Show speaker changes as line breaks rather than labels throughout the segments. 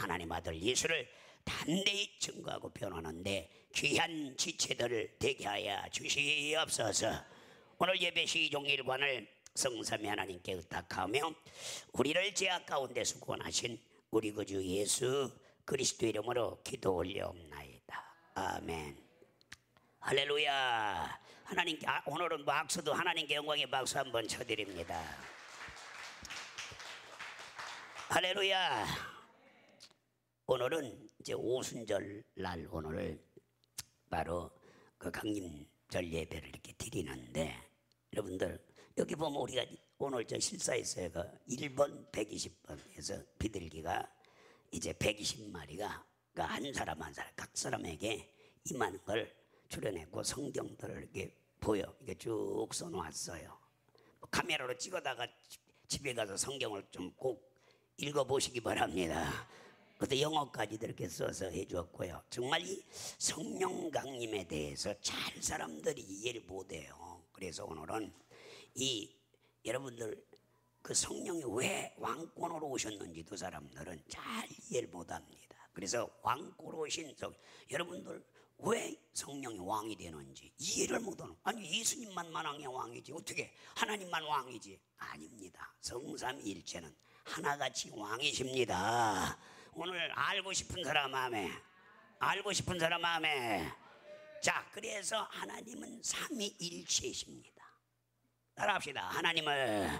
하나님 아들 예수를 담대히 증거하고 변호하는데 귀한 지체들을 되게 하여 주시옵소서. 오늘 예배 시종일관을 성삼위 하나님께 의탁하며 우리를 죄악 가운데서 구원하신 우리 구주 예수 그리스도 이름으로 기도 올려옵나이다. 아멘. 할렐루야. 하나님께 오늘은 박수도 하나님께 영광의 박수 한번 쳐드립니다. 할렐루야. 오늘은 이제 오순절 날 오늘 바로 그 강림절 예배를 이렇게 드리는데 여러분들 여기 보면 우리가 오늘 저 실사했어요. 그 1번 120번에서 비둘기가 이제 120마리가 한 사람 한 사람 각 사람에게 임하는 걸 출연했고 성경들을 이렇게 보여 이게 쭉 써놓았어요. 카메라로 찍어다가 집에 가서 성경을 좀 꼭 읽어보시기 바랍니다. 그것도 영어까지 이렇게 써서 해주었고요. 정말 이 성령 강림에 대해서 잘 사람들이 이해를 못해요. 그래서 오늘은 이 여러분들 그 성령이 왜 왕권으로 오셨는지도 사람들은 잘 이해를 못합니다. 그래서 왕권으로 오신 여러분들 왜 성령이 왕이 되는지 이해를 못하는. 아니 예수님만 만왕의 왕이지 어떻게 하나님만 왕이지? 아닙니다. 성삼위일체는 하나같이 왕이십니다. 오늘 알고 싶은 사람 마음에 알고 싶은 사람 마음에 자 그래서 하나님은 삼위일체이십니다. 따라합시다. 하나님은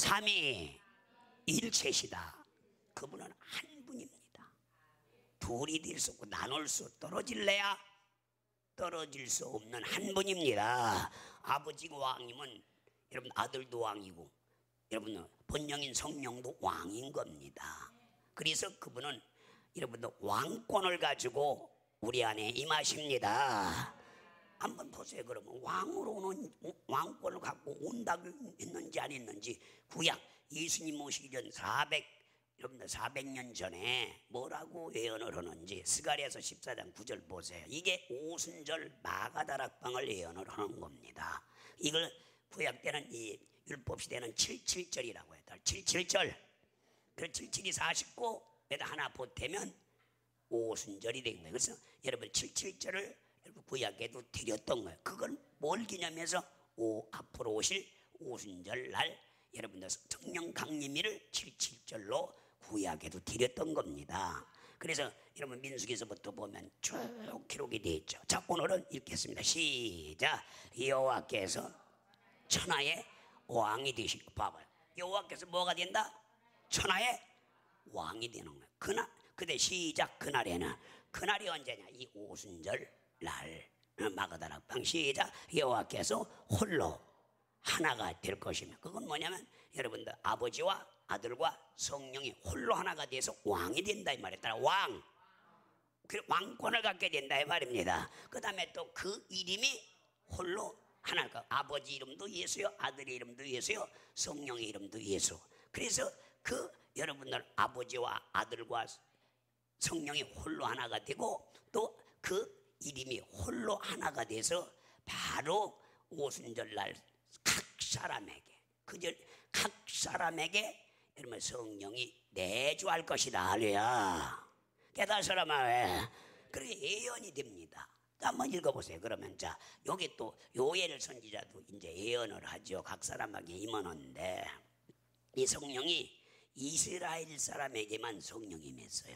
삼위일체시다. 그분은 한 분입니다. 둘이 될 수 없고 나눌 수 떨어질래야 떨어질 수 없는 한 분입니다. 아버지가 왕이면 여러분 아들도 왕이고 여러분 본령인 성령도 왕인 겁니다. 그래서 그분은 여러분들 왕권을 가지고 우리 안에 임하십니다. 한번 보세요. 그러면 왕으로 오는 왕권을 갖고 온다고 했는지 안 했는지 구약 예수님 오시기 전 400년 전에 뭐라고 예언을 하는지 스가랴서 14장 9절 보세요. 이게 오순절 마가다락방을 예언을 하는 겁니다. 이걸 구약 때는 이 율법 시대는 77절이라고 했다. 77절. 그 77이 49에다 하나 보태면 오순절이 된 거예요. 그래서 여러분 77절을 구약에도 드렸던 거예요. 그걸 뭘 기념해서 앞으로 오실 오순절 날 여러분들 성령 강림일을 77절로 구약에도 드렸던 겁니다. 그래서 여러분 민수기서부터 보면 쭉 기록이 되어 있죠. 자 오늘은 읽겠습니다. 시작. 여호와께서 천하의 왕이 되시고 봐봐요. 여호와께서 뭐가 된다? 천하의 왕이 되는 거예요. 그때 시작. 그날이 언제냐? 이 오순절 날 마가다락방 시작. 여호와께서 홀로 하나가 될 것이며 그건 뭐냐면 여러분들 아버지와 아들과 성령이 홀로 하나가 돼서 왕이 된다 이 말이에요. 따라 왕 왕권을 갖게 된다 이 말입니다. 그 다음에 또 그 이름이 홀로 하나가 아버지 이름도 예수요 아들의 이름도 예수요 성령의 이름도 예수. 그래서 그 여러분들 아버지와 아들과 성령이 홀로 하나가 되고 또 그 이름이 홀로 하나가 돼서 바로 오순절 날 각 사람에게 각 사람에게 여러분 성령이 내주할 것이다. 할렐루야. 깨달은 사람아 왜? 그렇게 예언이 됩니다. 한번 읽어보세요. 그러면 자 여기 또 요엘 선지자도 이제 예언을 하죠. 각 사람에게 임하는데 이 성령이 이스라엘 사람에게만 성령이 임했어요.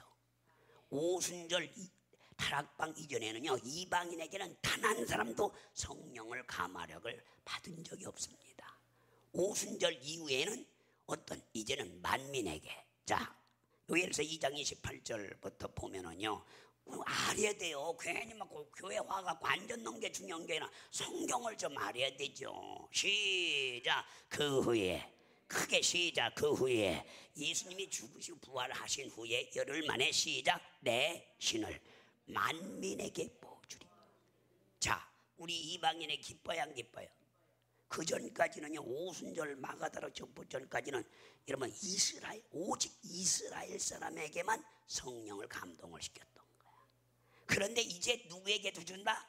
오순절 다락방 이전에는요 이방인에게는 단 한 사람도 성령을 감화력을 받은 적이 없습니다. 오순절 이후에는 이제는 만민에게 자 요엘서 2장 28절부터 보면은요 알아야 돼요. 괜히 막 교회 와갖고 완전 넣는 게 중요한 게 아니라 성경을 좀 알아야 되죠. 시작. 그 후에 크게 시작. 그 후에 예수님이 죽으시고 부활하신 후에 열흘 만에 시작. 내 신을 만민에게 보여주리. 자 우리 이방인에 기뻐야 안 기뻐요? 그 전까지는요 오순절 마가다락 정보 전까지는 여러분 오직 이스라엘 사람에게만 성령을 감동을 시켰던 거야. 그런데 이제 누구에게도 준다?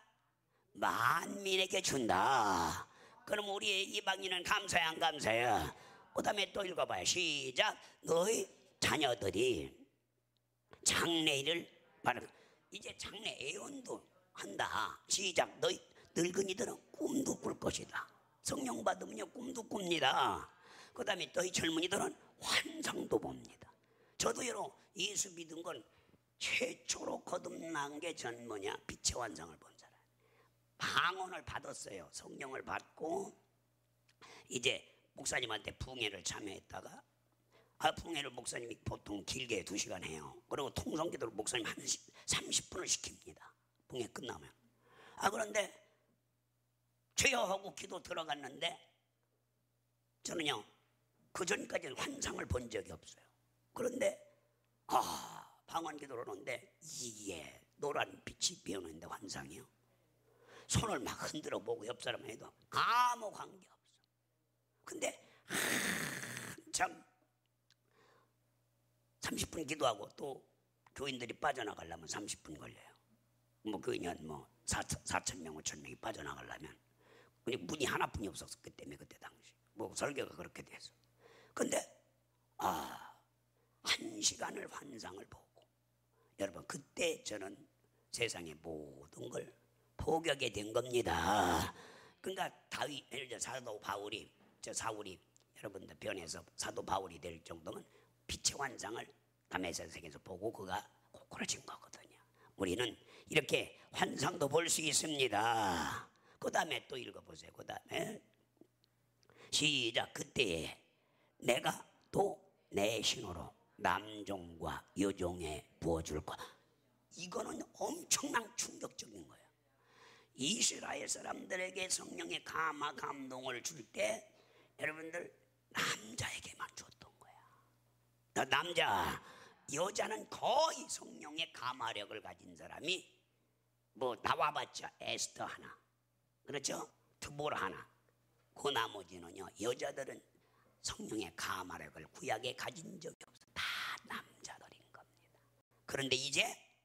만민에게 준다. 그럼 우리 이방인은 감사해 안 감사해? 그 다음에 또 읽어봐요. 시작. 너희 자녀들이 장래일을 말하는. 이제 장래 예언도 한다. 시작. 너희 늙은이들은 꿈도 꿀 것이다. 성령 받으면요 꿈도 꿉니다. 그 다음에 너희 젊은이들은 환상도 봅니다. 저도 여러 예수 믿은 건 최초로 거듭난 게 전 뭐냐, 빛의 환상을 본 사람. 방언을 받았어요. 성령을 받고 이제 목사님한테 붕해를 참여했다가, 붕해를 목사님이 보통 길게 2시간 해요. 그리고 통성기도를 목사님 한 30분을 시킵니다. 붕해 끝나면. 그런데 죄여 하고 기도 들어갔는데 저는요 그 전까지는 환상을 본 적이 없어요. 그런데 방언 기도를 하는데 이게 노란 빛이 비오는데 환상이요. 손을 막 흔들어 보고 옆 사람 해도 아무 관계 없어. 근데 참 30분 기도하고 또 교인들이 빠져나가려면 30분 걸려요. 뭐 교인이 한 4,000명, 5,000명이 빠져나가려면 문이 하나뿐이 없었기 때문에 그때 당시 뭐 설교가 그렇게 돼서. 근데 1시간을 환상을 보고, 여러분 그때 저는 세상의 모든 걸 포기하게 된 겁니다. 그러니까 예를 들어 사도 바울이, 사울이 여러분들 변해서 사도 바울이 될 정도면 빛의 환상을 다메섹 세계에서 보고 그가 고꾸라진 거거든요. 우리는 이렇게 환상도 볼 수 있습니다. 그 다음에 또 읽어보세요. 그 다음에 시작. 그때에 내가 또 내 신호로 남종과 여종에 부어줄 것. 이거는 엄청난 충격적인 거예요. 이스라엘 사람들에게 성령의 감화 감동을 줄 때 여러분들 남자에게만 줬던 거야. 남자, 여자는 거의 성령의 감화력을 가진 사람이 뭐 나와봤자 에스더 하나, 그렇죠? 드보라 하나. 그 나머지는요 여자들은 성령의 감화력을 구약에 가진 적이 없어. 다 남자들인 겁니다. 그런데 이제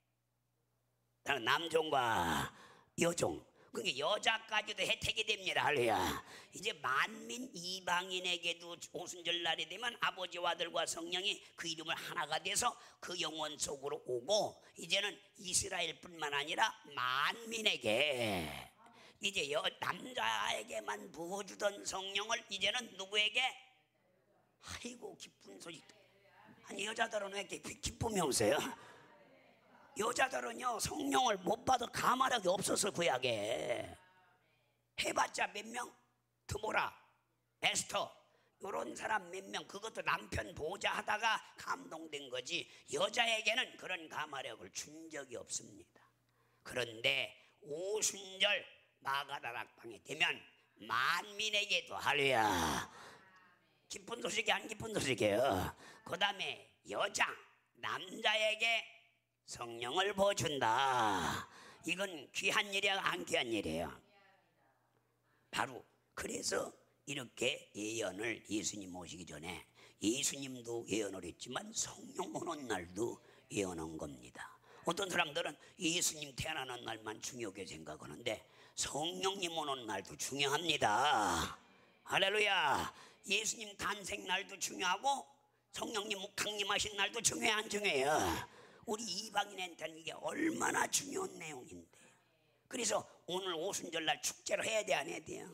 남종과 여종, 그게 여자까지도 혜택이 됩니다. 할렐루야. 이제 만민 이방인에게도 오순절 날이 되면 아버지와 아들과 성령이 그 이름을 하나가 돼서 그 영혼 속으로 오고, 이제는 이스라엘뿐만 아니라 만민에게, 이제 남자에게만 부어주던 성령을 이제는 누구에게? 아이고 기쁜 소식. 아니 여자들은 왜 이렇게 기쁨이 없어요? 여자들은요 성령을 못 받아 감화력이 없어서 구약에 해봤자 몇 명? 드보라, 에스터, 이런 사람 몇 명, 그것도 남편 보호자 하다가 감동된 거지 여자에게는 그런 감화력을 준 적이 없습니다. 그런데 오순절 마가다락방에 되면 만민에게도, 할렐루야, 기쁜 소식이 안 기쁜 소식이에요. 그 다음에 여자, 남자에게 성령을 부어준다. 이건 귀한 일이야 안 귀한 일이에요? 바로 그래서 이렇게 예언을 예수님 오시기 전에 예수님도 예언을 했지만 성령 오는 날도 예언한 겁니다. 어떤 사람들은 예수님 태어나는 날만 중요하게 생각하는데 성령님 오는 날도 중요합니다. 할렐루야. 예수님 탄생 날도 중요하고 성령님 강림하신 날도 중요해 안 중요해요? 우리 이방인한테는 이게 얼마나 중요한 내용인데. 그래서 오늘 오순절 날 축제를 해야 돼 안 해야 돼요?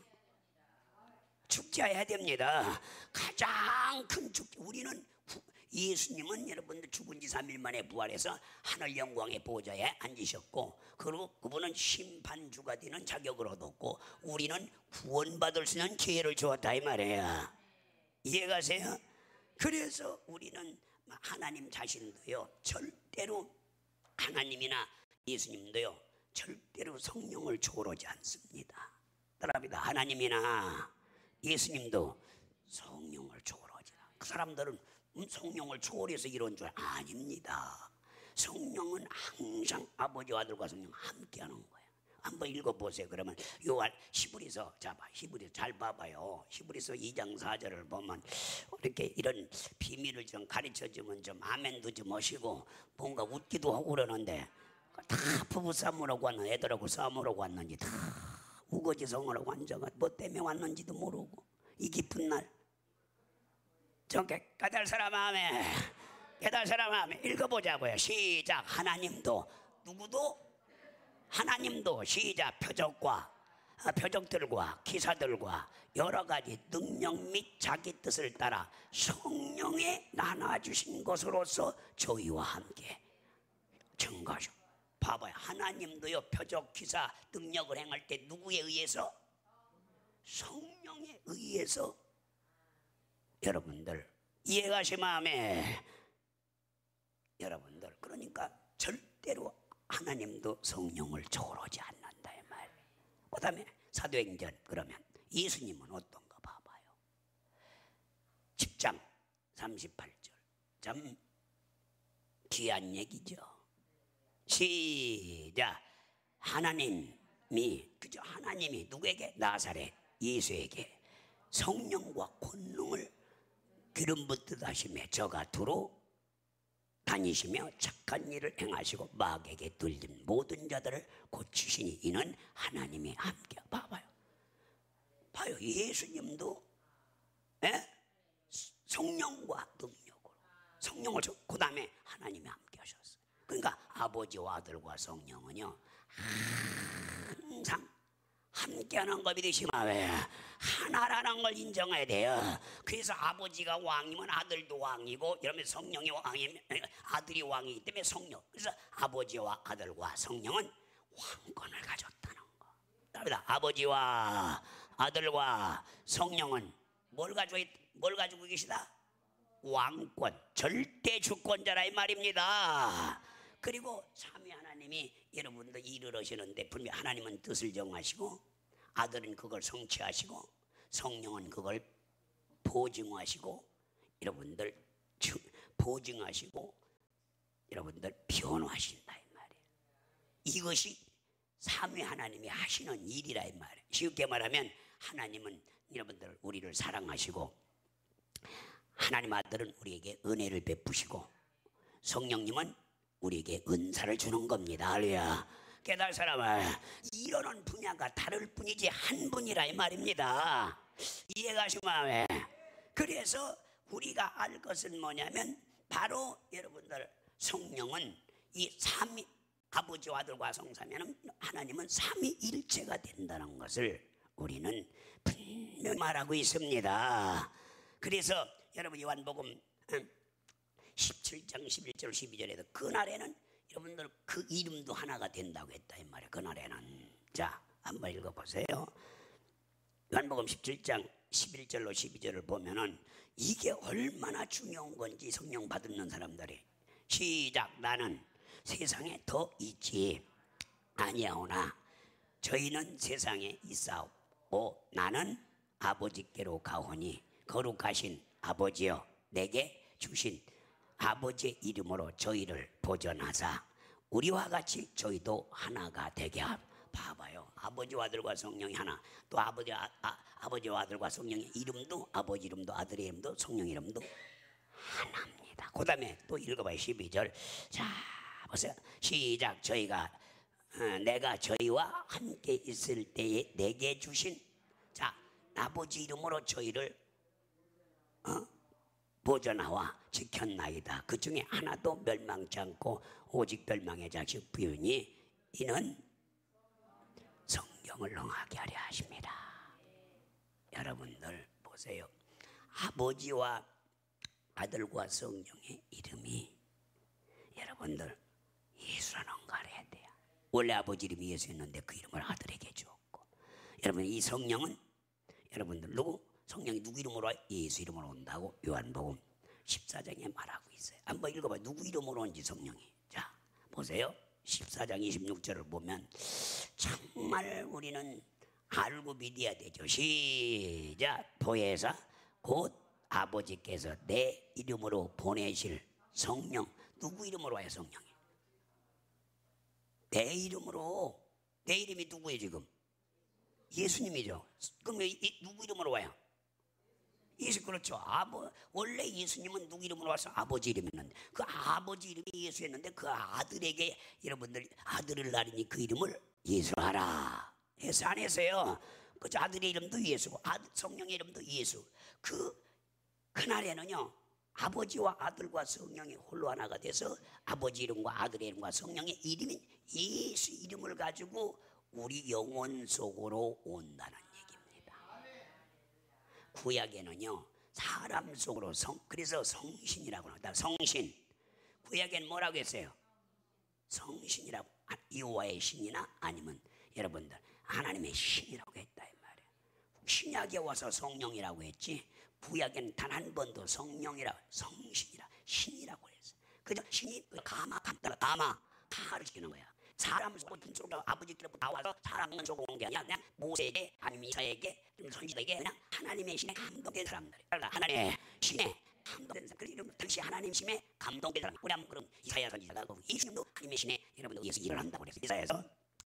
축제해야 됩니다. 가장 큰 축제. 우리는 예수님은 여러분들 죽은 지 3일 만에 부활해서 하늘 영광의 보좌에 앉으셨고, 그리고 그분은 심판주가 되는 자격을 얻었고 우리는 구원받을 수 있는 기회를 주었다 이 말이에요. 이해가세요? 그래서 우리는 하나님 자신도요 절대로, 하나님이나 예수님도요 절대로 성령을 초월하지 않습니다. 따라합니다. 하나님이나 예수님도 성령을 초월하지 않아요. 그 사람들은 성령을 초월해서 이런 줄 아닙니다. 성령은 항상 아버지와 아들과 성령 함께 하는 거예요. 한번 읽어보세요. 그러면 요한 히브리서, 히브리서 잘 봐봐요. 히브리서 2장 4절을 보면 이렇게 이런 비밀을 좀 가르쳐주면 좀 아멘도 좀 하시고 뭔가 웃기도 하고 그러는데 다 부부 싸움하고 왔는 애들하고 싸움하고 왔는지 다 우거지성하고 앉아가 뭐 때문에 왔는지도 모르고 이 깊은 날 저게 까달 사람 아멘. 깨달은 사람 하면 읽어보자고요. 시작. 하나님도 누구도? 하나님도 시작. 표적들과 기사들과 여러 가지 능력 및 자기 뜻을 따라 성령에 나눠주신 것으로서 저희와 함께 증거하죠. 봐봐요. 하나님도요 표적 기사 능력을 행할 때 누구에 의해서? 성령에 의해서. 여러분들 이해가시 마음에 여러분들 그러니까 절대로 하나님도 성령을 초월하지 않는다 이 말. 그 다음에 사도행전 그러면 예수님은 어떤가 봐봐요. 10장 38절 참 귀한 얘기죠. 시작. 하나님이 그죠? 하나님이 누구에게? 나사렛 예수에게 성령과 권능을 기름 붓듯 하시며 저가 두루 다니시며 착한 일을 행하시고 마귀에게 들린 모든 자들을 고치시니 이는 하나님이 함께. 봐봐요. 봐요. 예수님도 성령과 능력으로 성령을 그 다음에 하나님이 함께 하셨어요. 그러니까 아버지와 아들과 성령은요 항상 함께하는 것 믿으시 마왜 하나라는 걸 인정해야 돼요. 그래서 아버지가 왕이면 아들도 왕이고 이러면 성령이 왕이면 아들이 왕이기 때문에 성령. 그래서 아버지와 아들과 성령은 왕권을 가졌다는 거. 답니다. 아버지와 아들과 성령은 뭘 가지고 계시다? 왕권, 절대 주권자라 이 말입니다. 그리고 삼위 하나님이 여러분들 일을 하시는데 분명히 하나님은 뜻을 정하시고 아들은 그걸 성취하시고 성령은 그걸 보증하시고 여러분들 보증하시고 여러분들 변호하신다 이 말이에요. 이것이 삼위 하나님이 하시는 일이라 이 말이에요. 쉽게 말하면 하나님은 여러분들 우리를 사랑하시고 하나님 아들은 우리에게 은혜를 베푸시고 성령님은 우리에게 은사를 주는 겁니다. 할렐루야. 깨달을 사람은 이러는 분야가 다를 뿐이지 한 분이라 이 말입니다. 이해가시면 그래서 우리가 알 것은 뭐냐면 바로 여러분들 성령은 이 삼위 아버지와 아들과 성삼위는 하나님은 삼위일체가 된다는 것을 우리는 분명히 말하고 있습니다. 그래서 여러분 요한복음 17장 11절 12절에도 그날에는 여러분들 그 이름도 하나가 된다고 했다 이 말이에요. 그날에는 자 한번 읽어보세요. 요한복음 17장 11절로 12절을 보면은 이게 얼마나 중요한 건지 성령 받는 사람들이 시작. 나는 세상에 더 있지 아니하오나 저희는 세상에 있사오고 나는 아버지께로 가오니 거룩하신 아버지여 내게 주신 아버지의 이름으로 저희를 보존하사 우리와 같이 저희도 하나가 되게 봐봐요. 아버지와 아들과 성령이 하나. 또 아버지와 아들과 성령의 이름도 아버지 이름도 아들의 이름도 성령 이름도 하나입니다. 그 다음에 또 읽어봐요. 12절 자 보세요. 시작. 내가 저희와 함께 있을 때에 내게 주신 자 아버지 이름으로 저희를 보존하와 지켰나이다. 그 중에 하나도 멸망치 않고 오직 멸망의 자식 부유니 이는 성경을 응하게 하려 하십니다. 여러분들 보세요. 아버지와 아들과 성령의 이름이 여러분들 예수라는 걸 해야 돼요. 원래 아버지 이름이 예수였는데 그 이름을 아들에게 주었고 여러분 이 성령은 여러분들 성령이 누구 이름으로 예수 이름으로 온다고 요한복음 14장에 말하고 있어요. 한번 읽어봐요. 누구 이름으로 온지 성령이. 자 보세요. 14장 26절을 보면 정말 우리는 알고 믿어야 되죠. 시작. 보혜사 곧 아버지께서 내 이름으로 보내실 성령. 누구 이름으로 와요 성령이? 내 이름으로. 내 이름이 누구예요 지금? 예수님이죠. 그럼 누구 이름으로 와요? 예수. 그렇죠. 원래 예수님은 누구 이름으로 와서 아버지 이름이었는데 그 아버지 이름이 예수였는데 그 아들에게 여러분들 아들을 낳으니 그 이름을 예수하라 해서 안 했어요. 그 아들의 이름도 예수고 성령의 이름도 예수. 그날에는요 아버지와 아들과 성령이 홀로 하나가 돼서 아버지 이름과 아들의 이름과 성령의 이름인 예수 이름을 가지고 우리 영혼 속으로 온다는 얘기입니다. 구약에는요 사람 속으로 그래서 성신이라고 합니다. 성신. 구약에는 뭐라고 했어요? 성신이라고. 여호와의 신이나 아니면 여러분들 하나님의 신이라고 했다 이 말이에요. 신약에 와서 성령이라고 했지 구약에는 단 한 번도 성령이라 성신이라 신이라고 했어요. 그죠? 신이 가마를 시키는 거야. 사람 속으로 아버지께로부터 나와서 사람 속으로 온 게 아니라 그냥 모세에게 아니면 이사에게 선지자에게 그냥 하나님의 신에 감동된 사람들. 그러니까 하나님의 신에 감동된 사람. 그래서 당시 하나님 신에 감동된 사람. 우리 한번 그럼 이사야 선지자가 예수님도 하나님의 신에 여러분들 위해서 일을 한다고 그랬어요. 이사야서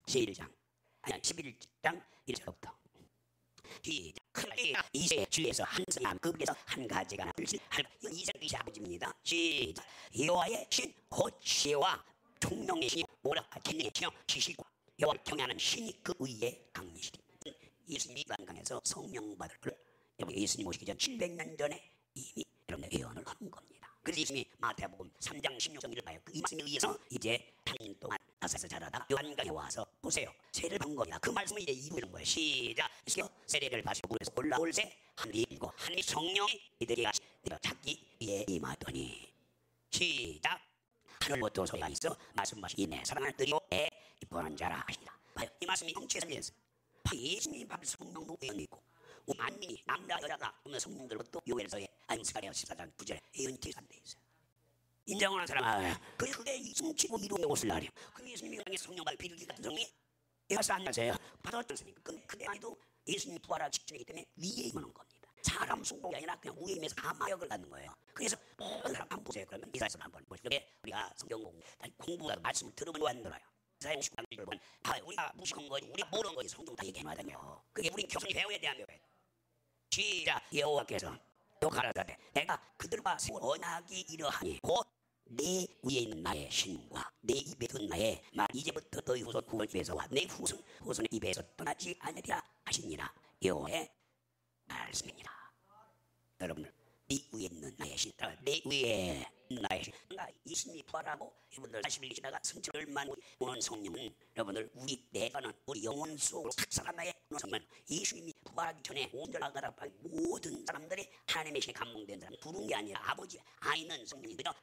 11장 1절부터 시작. 이세 주에서 한 사람 그에서 한 가지가 이세 아버지입니다. 시작. 여호와의 신 곧 시와 총명의 신이 오라 진리의 신여 지식과 여호와 경외하는 신이 그 위에 강리시리. 예수님이 관광에서 성령 받을 걸 예수님 오시기 전 700년 전에 이미 여러분들 예언을 한 겁니다. 그래서 예수님이 마태복음 3장 16절을 봐요. 그 말씀에 의해서 이제 3년 동안 나사에서 자라다 요한강에 와서 보세요. 세례를 받은 겁니다. 그 말씀을 이제 이루는 거예요. 시작. 세례를 받으시고 물에서 올라올 새 하늘이 열리고 하늘이 성령이 이들이 자기 위에 임하더니 시작. 하늘부터 소리가 있어 말씀하시기 내 사랑하는 들이오 애 기뻐하는 자라 하시니라. 봐요. 이 말씀이 성취해서 예수님이 받은 성령도 예언이 있고 만민이 남자 여자가 없는 성령들부터 요엘서에 스가랴 14장 9절에 예언이 기록돼 있어요. 인정하는 사람은 그게 성취고 이루어 오실 날이에요. 그 예수님이 그 땅에 성령 받을 비둘기 같은 성령이 예수 안녕하세요 받았잖습니까? 그때만해도 예수님이 부활할 직전이기 때문에 위에 임하는 겁니다. 사람 속이 아니라 그냥 위에 임해서 가마역을 갖는 거예요. 그래서 모든 사람 한번 보세요. 그러면 이사야서 한번 보시죠. 우리가 성경 공부하고 말씀을 들으면 안 들어요. 이사야 50장을 보면 우리가 무식한 거지 우리가 모르는 거지 성경 다 얘기해놔야 그게 우리 교수님 배워야 돼. 시작. 여호와께서 또 가라사대 내가 그들과 세운 언약이 이러하니 곧 내 위에 있는 나의 신과 내 입에 든 나의 말 이제부터 너희 후손 후손에서와 내 후손의 입에서 떠나지 않으리라 하시니라. 여호와의 말씀이니라. 여러분들 네 위에 있는 나의 신, 내 위에 있는 나의 신. 그러니까 이 신이 부활하고 여러분들 40일 지나가 성철만 오는 성령은 여러분들 내가는 우리 영혼 속으로 탁사람의 성령 예수님이 부활하기 전에 온전히 나가다가 모든 사람들이 하나님의 신에 감동된 사람 부른 게 아니라 아버지 아이는 성령이 그저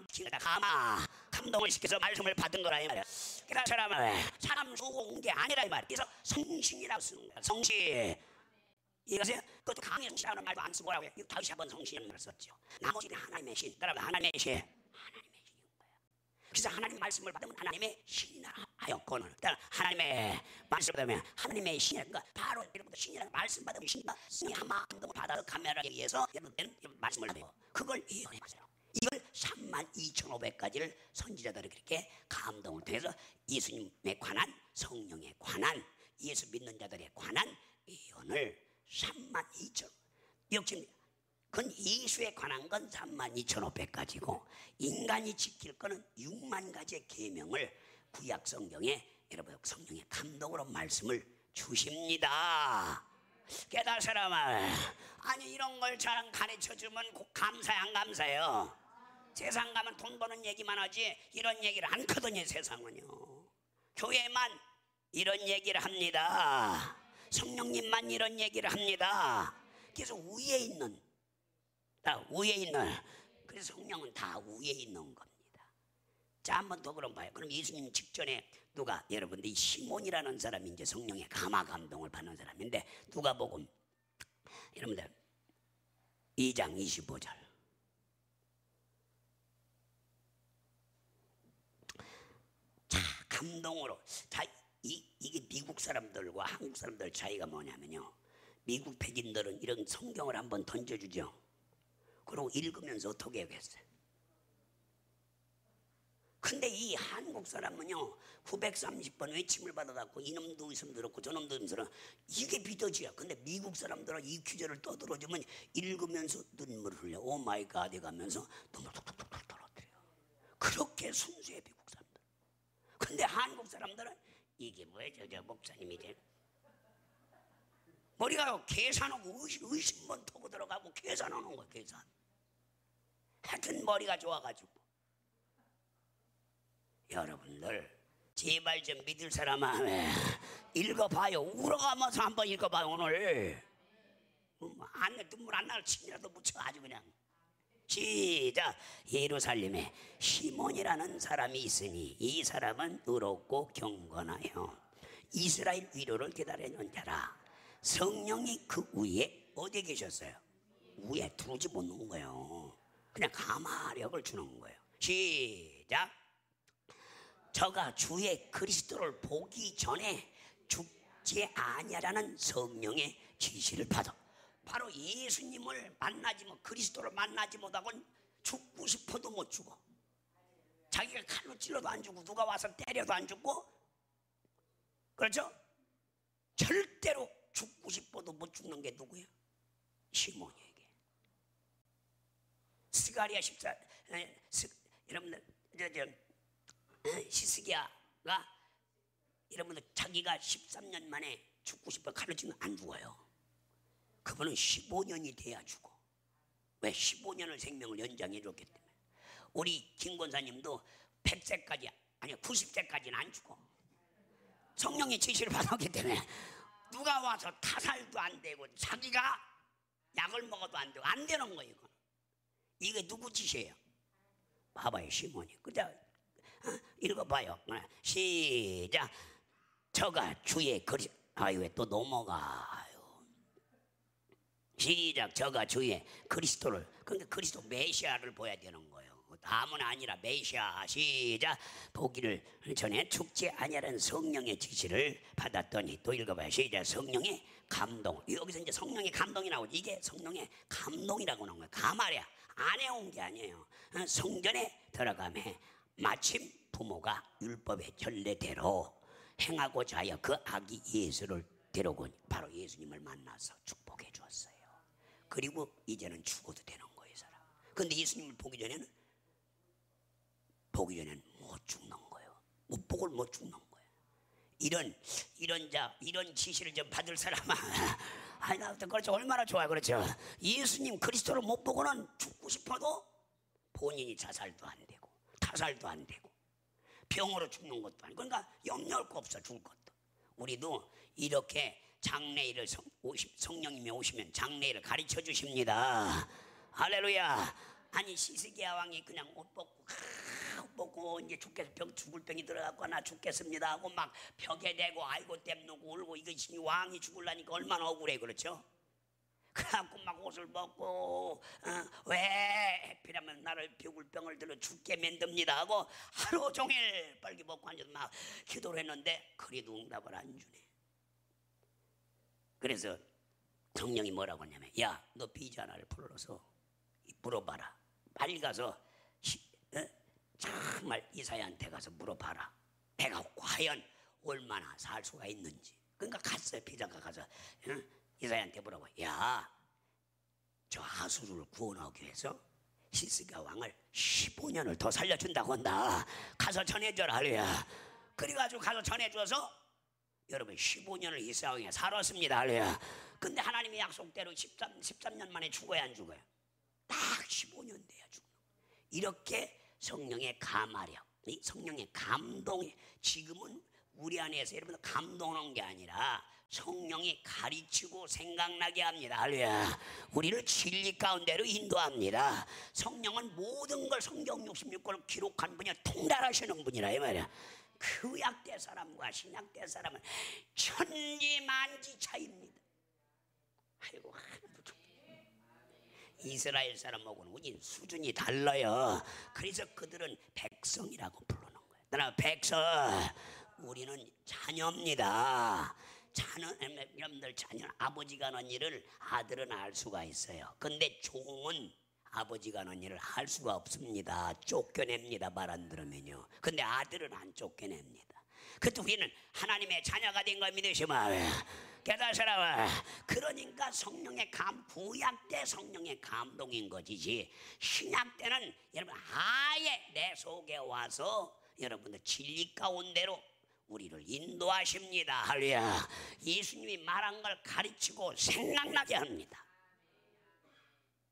감동을 시켜서 말씀을 받은 거라 이 말이야. 그러니까 사람 속으로 온 게 아니라 이 말이야. 그래서 성신이라고 쓰는 거야. 성신. 이것은 그것도 강의 성신이라는 말도 안 쓰고 뭐라고 해요? 다시 한번 성신이라는 말을 썼죠. 나머지는 하나님의 신. 그러면 하나님의 신인 거야. 그래서 하나님 말씀을 받으면 하나님의 신이라 하였거늘. 하나님의 말씀을 받으면 하나님의 신이니까 바로 여러분들 신이라는 말씀 받으면 신이다. 신이 한마음 받아서 감면하기 위해서 여러분들은 말씀을 받아요. 그걸 예언해 보세요. 이걸 32,500가지를 선지자들이 그렇게 감동을 통해서 예수님에 관한 성령에 관한 예수 믿는 자들에 관한 예언을 32,000 역시 그건 예수에 관한 건 32,500가지고 인간이 지킬 거는 6만 가지의 계명을 구약 성경에 여러분 성령의 감동으로 말씀을 주십니다. 깨달은 사람은 아니 이런 걸 잘 가르쳐주면 감사해 안 감사해요? 세상 가면 돈 버는 얘기만 하지 이런 얘기를 안 하거든요. 세상은요 교회만 이런 얘기를 합니다. 성령님만 이런 얘기를 합니다. 그래서 위에 있는 그래서 성령은 다 위에 있는 겁니다. 자, 한 번 더 그럼 봐요. 그럼 예수님 직전에 누가 여러분들 이 시몬이라는 사람이 이제 성령의 감화 감동을 받는 사람인데 누가복음 여러분들 2장 25절 자 감동으로 자 이게 미국 사람들과 한국 사람들 차이가 뭐냐면요. 미국 백인들은 이런 성경을 한번 던져주죠. 그리고 읽으면서 어떻게 하겠어요? 근데 이 한국 사람은요 930번 외침을 받아갖고 이놈도 의심 들었고 저놈도 의심 들었고 이게 믿어지야. 근데 미국 사람들은 이 규제를 떠들어주면 읽으면서 눈물을 흘려. 오 마이 갓 해가면서 눈물 톡톡톡 떨어뜨려요. 그렇게 순수해 미국 사람들. 근데 한국 사람들은 이게 뭐예요? 저 목사님이 제 머리가 계산하고 의심만 타고 들어가고 계산하는 거야. 계산. 하여튼 머리가 좋아가지고. 여러분들 제발 좀 믿을 사람아 읽어봐요. 울어가면서 한번 읽어봐요. 오늘 안에 눈물 안 나를 침이라도 묻혀 아주 그냥. 시작. 예루살렘에 시몬이라는 사람이 있으니 이 사람은 의롭고 경건하여 이스라엘 위로를 기다리는 자라. 성령이 그 위에 어디에 계셨어요? 위에 두르지 못는 거예요. 그냥 가마력을 주는 거예요. 시작. 저가 주의 그리스도를 보기 전에 죽지 아니하라는 성령의 지시를 받아. 바로 예수님을 만나지 못, 그리스도를 만나지 못하고는 죽고 싶어도 못 죽어. 자기가 칼로 찔러도 안 죽고 누가 와서 때려도 안 죽고, 그렇죠? 절대로 죽고 싶어도 못 죽는 게 누구예요? 시몬에게. 스가랴 14 여러분들 히스기야가 여러분들 자기가 13년 만에 죽고 싶어 칼로 찔면 안 죽어요. 그분은 15년이 돼야 죽어. 왜? 15년을 생명을 연장해 줬기 때문에. 우리 김 권사님도 100세까지 아니 90세까지는 안 죽어. 성령의 지시를 받았기 때문에 누가 와서 타살도 안 되고 자기가 약을 먹어도 안 되고 안 되는 거예요. 이건. 이게 누구 지시예요? 봐봐요. 시몬이. 그자 읽어봐요. 시작. 저가 주의 그리 아유 왜 또 넘어가요. 시작. 저가 주의 그리스도를. 그러니까 그리스도 메시아를 보여야 되는 거예요. 아무나 아니라 메시아. 시작. 보기를 전에 죽지 아니하라는 성령의 지시를 받았더니. 또 읽어봐요. 시작. 성령의 감동. 여기서 이제 성령의 감동이 나오지. 이게 성령의 감동이라고 나온 거예요. 가말이야. 안 해온 게 아니에요. 성전에 들어가매 마침 부모가 율법의 전례대로 행하고자 하여 그 아기 예수를 데려오고 바로 예수님을 만나서 축복해 주었어요. 그리고 이제는 죽어도 되는 거예요, 사람. 그런데 예수님을 보기 전에는 못 죽는 거예요. 못 보고 못 죽는 거예요. 이런 지시를 좀 받을 사람아. 아니 나 그렇죠. 얼마나 좋아요, 그렇죠. 예수님 그리스도를 못 보고는 죽고 싶어도 본인이 자살도 안 되고 타살도 안 되고 병으로 죽는 것도 아니고 그러니까 염려할 거 없어 죽을 것도. 우리도 이렇게 장례일을 성령님이 오시면 장례일을 가르쳐 주십니다. 할렐루야. 아니 히스기야 왕이 그냥 옷 벗고 이제 죽을 병이 들어갖고 나 죽겠습니다 하고 막 벽에 대고 아이고 땜누고 울고 이것이 왕이 죽을라니까 얼마나 억울해. 그렇죠? 그래갖고 막 옷을 벗고 왜 하필이면 나를 병을 들어 죽게 만듭니다 하고 하루 종일 빨개 벗고 앉아서 막 기도를 했는데 그래도 응답을 안 주네. 그래서 성령이 뭐라고 하냐면 야 너 비자나를 불러서 물어봐라. 빨리 가서 정말 이사야한테 가서 물어봐라. 내가 과연 얼마나 살 수가 있는지. 그러니까 갔어요. 비자가 가서 이사야한테 물어봐. 야 저 아수르를 구원하기 위해서 히스기야 왕을 15년을 더 살려준다고 한다. 가서 전해줘라. 할렐루야. 그래가지고 가서 전해줘서 여러분 15년을 히스기야 왕이 살았습니다. 할렐루야. 근데 하나님의 약속대로 13년 만에 죽어야 안 죽어요? 딱 15년 돼야 죽는 거예요. 이렇게 성령의 감화력, 성령의 감동이 지금은 우리 안에서 여러분 감동하는 게 아니라 성령이 가르치고 생각나게 합니다. 할렐루야. 우리를 진리 가운데로 인도합니다. 성령은 모든 걸 성경 66권을 기록한 분이 통달하시는 분이라 이 말이야. 구약대 사람과 신약대 사람은 천지만지 차이입니다. 아이고 하나도 이스라엘 사람하고는 우리 수준이 달라요. 그래서 그들은 백성이라고 부르는 거예요. 그러나 백성, 우리는 자녀입니다. 여러분들 자녀는 아버지가 하는 일을 아들은 알 수가 있어요. 근데 종은 아버지가 하는 일을 할 수가 없습니다. 쫓겨냅니다. 말 안 들으면요. 근데 아들은 안 쫓겨냅니다. 그때 우리는 하나님의 자녀가 된 걸 믿으시면 깨달으시라. 그러니까 성령의 구약 때 성령의 감동인 것이지 신약 때는 여러분 아예 내 속에 와서 여러분들 진리 가운데로 우리를 인도하십니다. 할렐루야. 예수님이 말한 걸 가르치고 생각나게 합니다.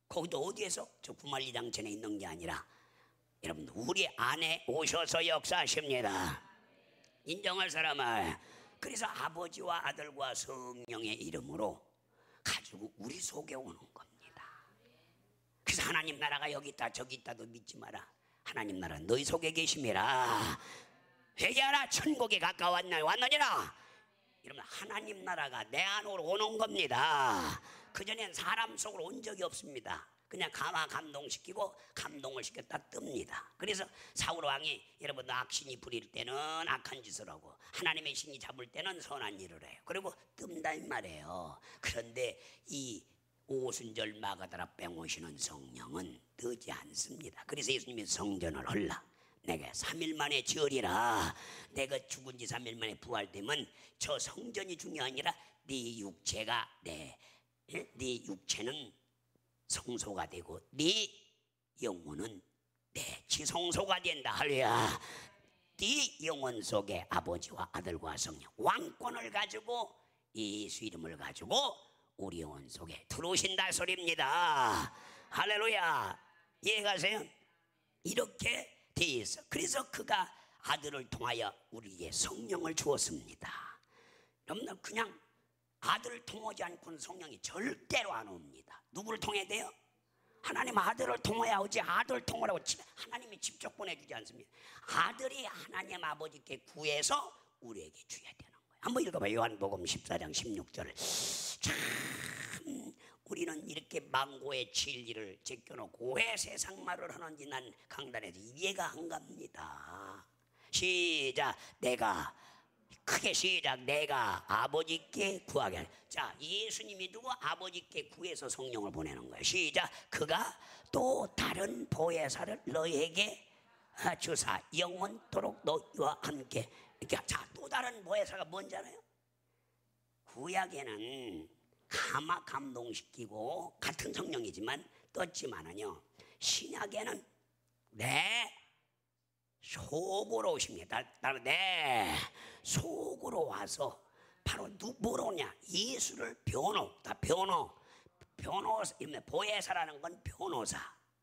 거기도 어디에서? 저 구만리장천에 있는 게 아니라 여러분 우리 안에 오셔서 역사하십니다. 인정할 사람을. 그래서 아버지와 아들과 성령의 이름으로 가지고 우리 속에 오는 겁니다. 그래서 하나님 나라가 여기 있다 저기 있다도 믿지 마라. 하나님 나라 너희 속에 계심이라. 회개하라 천국에 왔느니라. 이러면 하나님 나라가 내 안으로 오는 겁니다. 그전엔 사람 속으로 온 적이 없습니다. 그냥 감동시키고 감동을 시켰다 뜹니다. 그래서 사울 왕이 여러분 악신이 부릴 때는 악한 짓을 하고 하나님의 신이 잡을 때는 선한 일을 해요. 그리고 뜬다 이 말이에요. 그런데 이 오순절 마가다라 빼모시는 성령은 뜨지 않습니다. 그래서 예수님이 성전을 헐라 내가 3일 만에 지으리라. 내가 죽은 지 3일 만에 부활되면 저 성전이 중요한 게 아니라 네 육체가 네 육체는 성소가 되고 네 영혼은 내 지성소가 된다. 할렐루야. 네 영혼 속에 아버지와 아들과 성령 왕권을 가지고 예수 이름을 가지고 우리 영혼 속에 들어오신다 소리입니다. 할렐루야. 이해가세요? 이렇게 돼 있어. 그래서 그가 아들을 통하여 우리에게 성령을 주었습니다. 여러분들 그냥 아들을 통하지 않고는 성령이 절대로 안 옵니다. 누구를 통해야 돼요? 하나님 아들을 통해야 오지. 아들을 통하라고 하나님이 직접 보내주지 않습니다. 아들이 하나님 아버지께 구해서 우리에게 줘야 되는 거예요. 한번 읽어봐요. 요한복음 14장 16절을. 참 우리는 이렇게 망고의 진리를 제껴놓고 왜 세상 말을 하는지 난 강단에서 이해가 안 갑니다. 시작. 내가 크게 시작. 내가 아버지께 구하게 하라. 자, 예수님이 누구? 아버지께 구해서 성령을 보내는 거예요. 시작. 그가 또 다른 보혜사를 너희에게 주사 영원토록 너희와 함께. 자, 또 다른 보혜사가 뭔지 알아요? 구약에는 감동시키고 같은 성령이지만 떴지만은요, 신약에는 내 속으로 오십니다. 내 속으로 와서 바로 뭐로 오냐? 예수를 보혜사라는 건 변호사,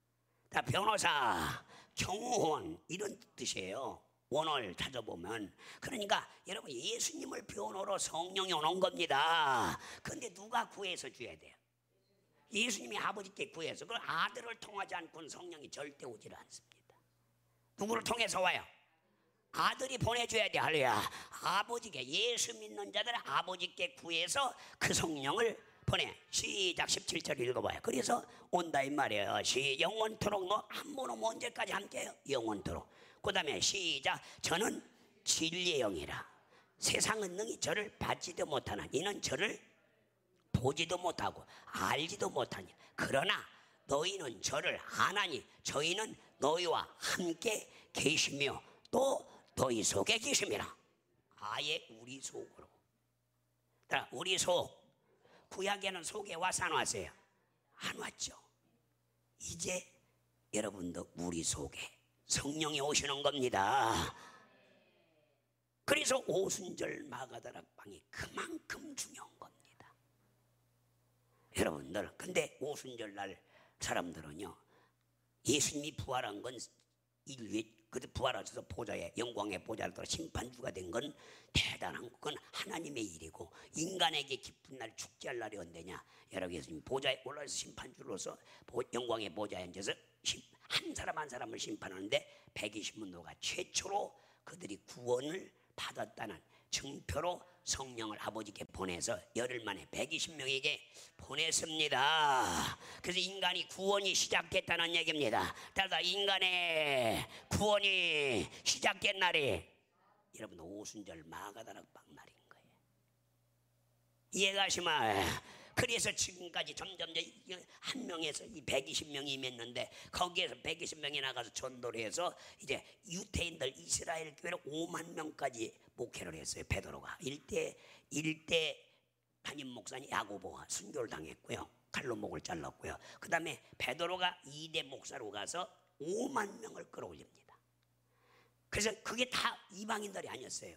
변호사, 경호원 이런 뜻이에요. 원어를 찾아보면. 그러니까 여러분 예수님을 변호로 성령이 오는 겁니다. 그런데 누가 구해서 줘야 돼요? 예수님이 아버지께 구해서. 그 아들을 통하지 않고는 성령이 절대 오질 않습니다. 누구를 통해서 와요? 아들이 보내줘야 돼. 할렐루야. 아버지께, 예수 믿는 자들 아버지께 구해서 그 성령을 보내. 시작. 17절 읽어봐요. 그래서 온다 이 말이에요. 영원토록 너 한 번 오면 언제까지 함께해요? 영원토록. 그 다음에 시작. 저는 진리의 영이라. 세상은 능히 저를 받지도 못하나 이는 저를 보지도 못하고 알지도 못하니 그러나 너희는 저를 아나니 저희는 너희와 함께 계시며 또 너희 속에 계심이라. 아예 우리 속으로. 우리 속. 구약에는 속에 와서 안 왔어요? 안 왔죠. 이제 여러분도 우리 속에 성령이 오시는 겁니다. 그래서 오순절 마가다락방이 그만큼 중요한 겁니다. 여러분들, 근데 오순절 날 사람들은요, 예수님이 부활한 건 인류의 그때 부활하셔서 보좌에 영광의 보좌를 들어 심판주가 된 건 대단한 건 하나님의 일이고 인간에게 기쁜 날 축제할 날이 언제냐? 여러분 예수님 보좌에 올라서 심판주로서 영광의 보좌에 앉아서 한 사람 한 사람을 심판하는데 120문도가 최초로 그들이 구원을 받았다는 증표로 성령을 아버지께 보내서 열흘 만에 120명에게 보냈습니다. 그래서 인간이 구원이 시작됐다는 얘기입니다. 따라서 인간의 구원이 시작된 날이 여러분 오순절 마가다락방 날인 거예요. 이해가시면. 그래서 지금까지 점점 한 명에서 이 120명이 임했는데 거기에서 120명이 나가서 전도를 해서 이제 유태인들 이스라엘 교회를 5만 명까지 목회를 했어요. 베드로가 일대 담임 목사님 야고보가 순교를 당했고요. 칼로 목을 잘랐고요. 그 다음에 베드로가 2대 목사로 가서 5만 명을 끌어올립니다. 그래서 그게 다 이방인들이 아니었어요.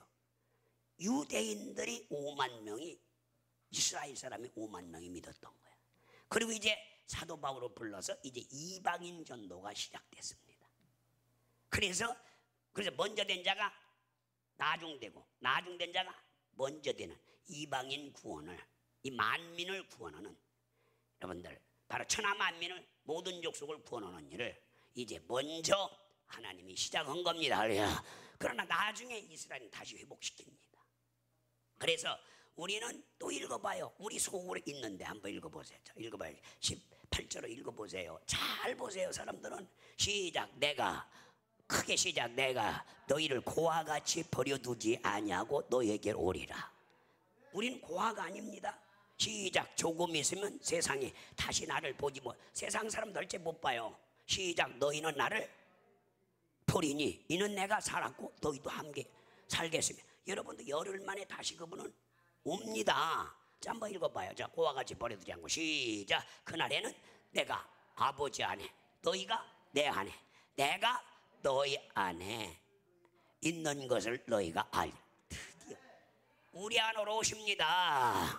유대인들이 5만 명이 이스라엘 사람이 5만 명이 믿었던 거야. 그리고 이제 사도 바울을 불러서 이제 이방인 전도가 시작됐습니다. 그래서 먼저 된 자가 나중되고 나중된 자가 먼저 되는 이방인 구원을, 이 만민을 구원하는, 여러분들 바로 천하 만민을, 모든 족속을 구원하는 일을 이제 먼저 하나님이 시작한 겁니다. 그러나 나중에 이스라엘은 다시 회복시킵니다. 그래서 우리는 또 읽어봐요. 우리 속으로 있는데 한번 읽어보세요. 읽어봐요. 18절을 읽어보세요. 잘 보세요. 사람들은 시작. 내가, 크게 시작. 내가 너희를 고와 같이 버려두지 아니하고 너희에게로 오리라. 우리는 고아가 아닙니다. 시작. 조금 있으면 세상이 다시 나를 보지 못. 세상 사람들 절대 못 봐요. 시작. 너희는 나를 버리니 이는 내가 살았고 너희도 함께 살겠으며. 여러분도 열흘 만에 다시 그분은 옵니다. 자, 한번 읽어봐요. 자, 고와 같이 버려두지 않고 시작. 그날에는 내가 아버지 안에, 너희가 내 안에, 내가 너희 안에 있는 것을 너희가 알리라. 드디어 우리 안으로 오십니다.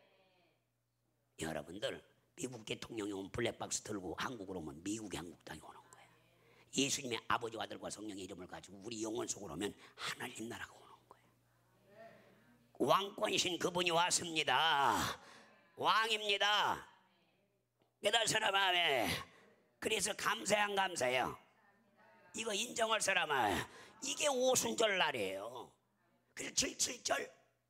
여러분들 미국 대통령이 오면 블랙박스 들고 한국으로 오면 미국의 한국당이 오는 거예요. 예수님의 아버지와 아들과 성령의 이름을 가지고 우리 영혼 속으로 오면 하나님 나라가 오는 거예요. 왕권이신 그분이 왔습니다. 왕입니다. 깨달은 사람아, 그래서 감사해 안 감사해요? 이거 인정할 사람아, 이게 오순절 날이에요. 그래서 77절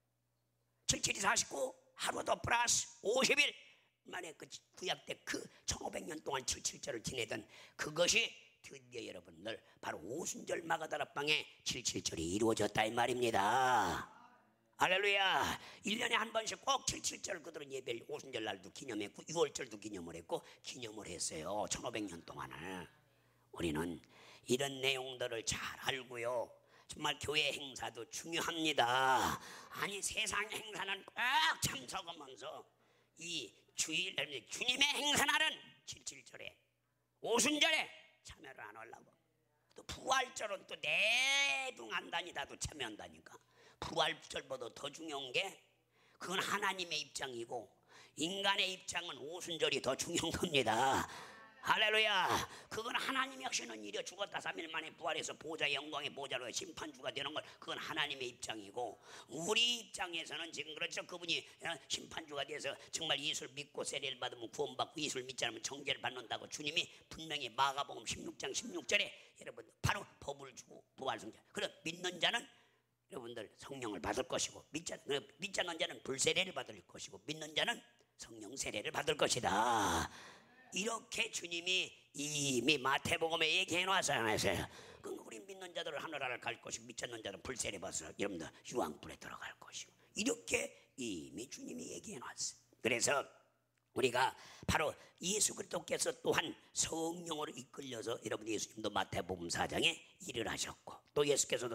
77이 49 하루 더 플러스 50일 만에 그 구약 때 그 1500년 동안 77절을 지내던 그것이 드디어 여러분들 바로 오순절 마가다락방에 77절이 이루어졌다 이 말입니다. 할렐루야. 1년에 한 번씩 꼭 77절을 그들은 예배를 오순절 날도 기념했고 6월절도 기념을 했고 기념을 했어요. 1500년 동안을. 우리는 이런 내용들을 잘 알고요. 정말 교회 행사도 중요합니다. 아니 세상 행사는 꼭 참석하면서 이 주일 주님의 행사날은 77절에 오순절에 참여를 안 하려고, 또 부활절은 또 내둥한다니다도 참여한다니까. 부활절보다 더 중요한 게 그건 하나님의 입장이고 인간의 입장은 오순절이 더 중요한 겁니다. 할렐루야. 그건 하나님이 하시는 일이야. 죽었다 3일 만에 부활해서 보좌의 영광의 보좌로 심판주가 되는 건 그건 하나님의 입장이고, 우리 입장에서는 지금 그렇죠. 그분이 심판주가 돼서 정말 예수를 믿고 세례를 받으면 구원받고 예수를 믿지 않으면 정죄를 받는다고 주님이 분명히 마가복음 16장 16절에 여러분 바로 법을 주고 부활성자. 그래 믿는 자는 여러분들 성령을 받을 것이고 믿지 않는 자는 불세례를 받을 것이고 믿는 자는 성령 세례를 받을 것이다. 이렇게 주님이 이미 마태복음에 얘기해 놨어요. 그러니까 우리 믿는 자들은 하늘나라를 갈 것이고 믿지 않는 자는 불세례 받아서 여러분들 유황불에 들어갈 것이고 이렇게 이미 주님이 얘기해 놨어요. 그래서 우리가 바로 예수 그리스도께서 또한 성령으로 이끌려서 여러분 예수님도 마태복음 4장에 일을 하셨고 또 예수께서도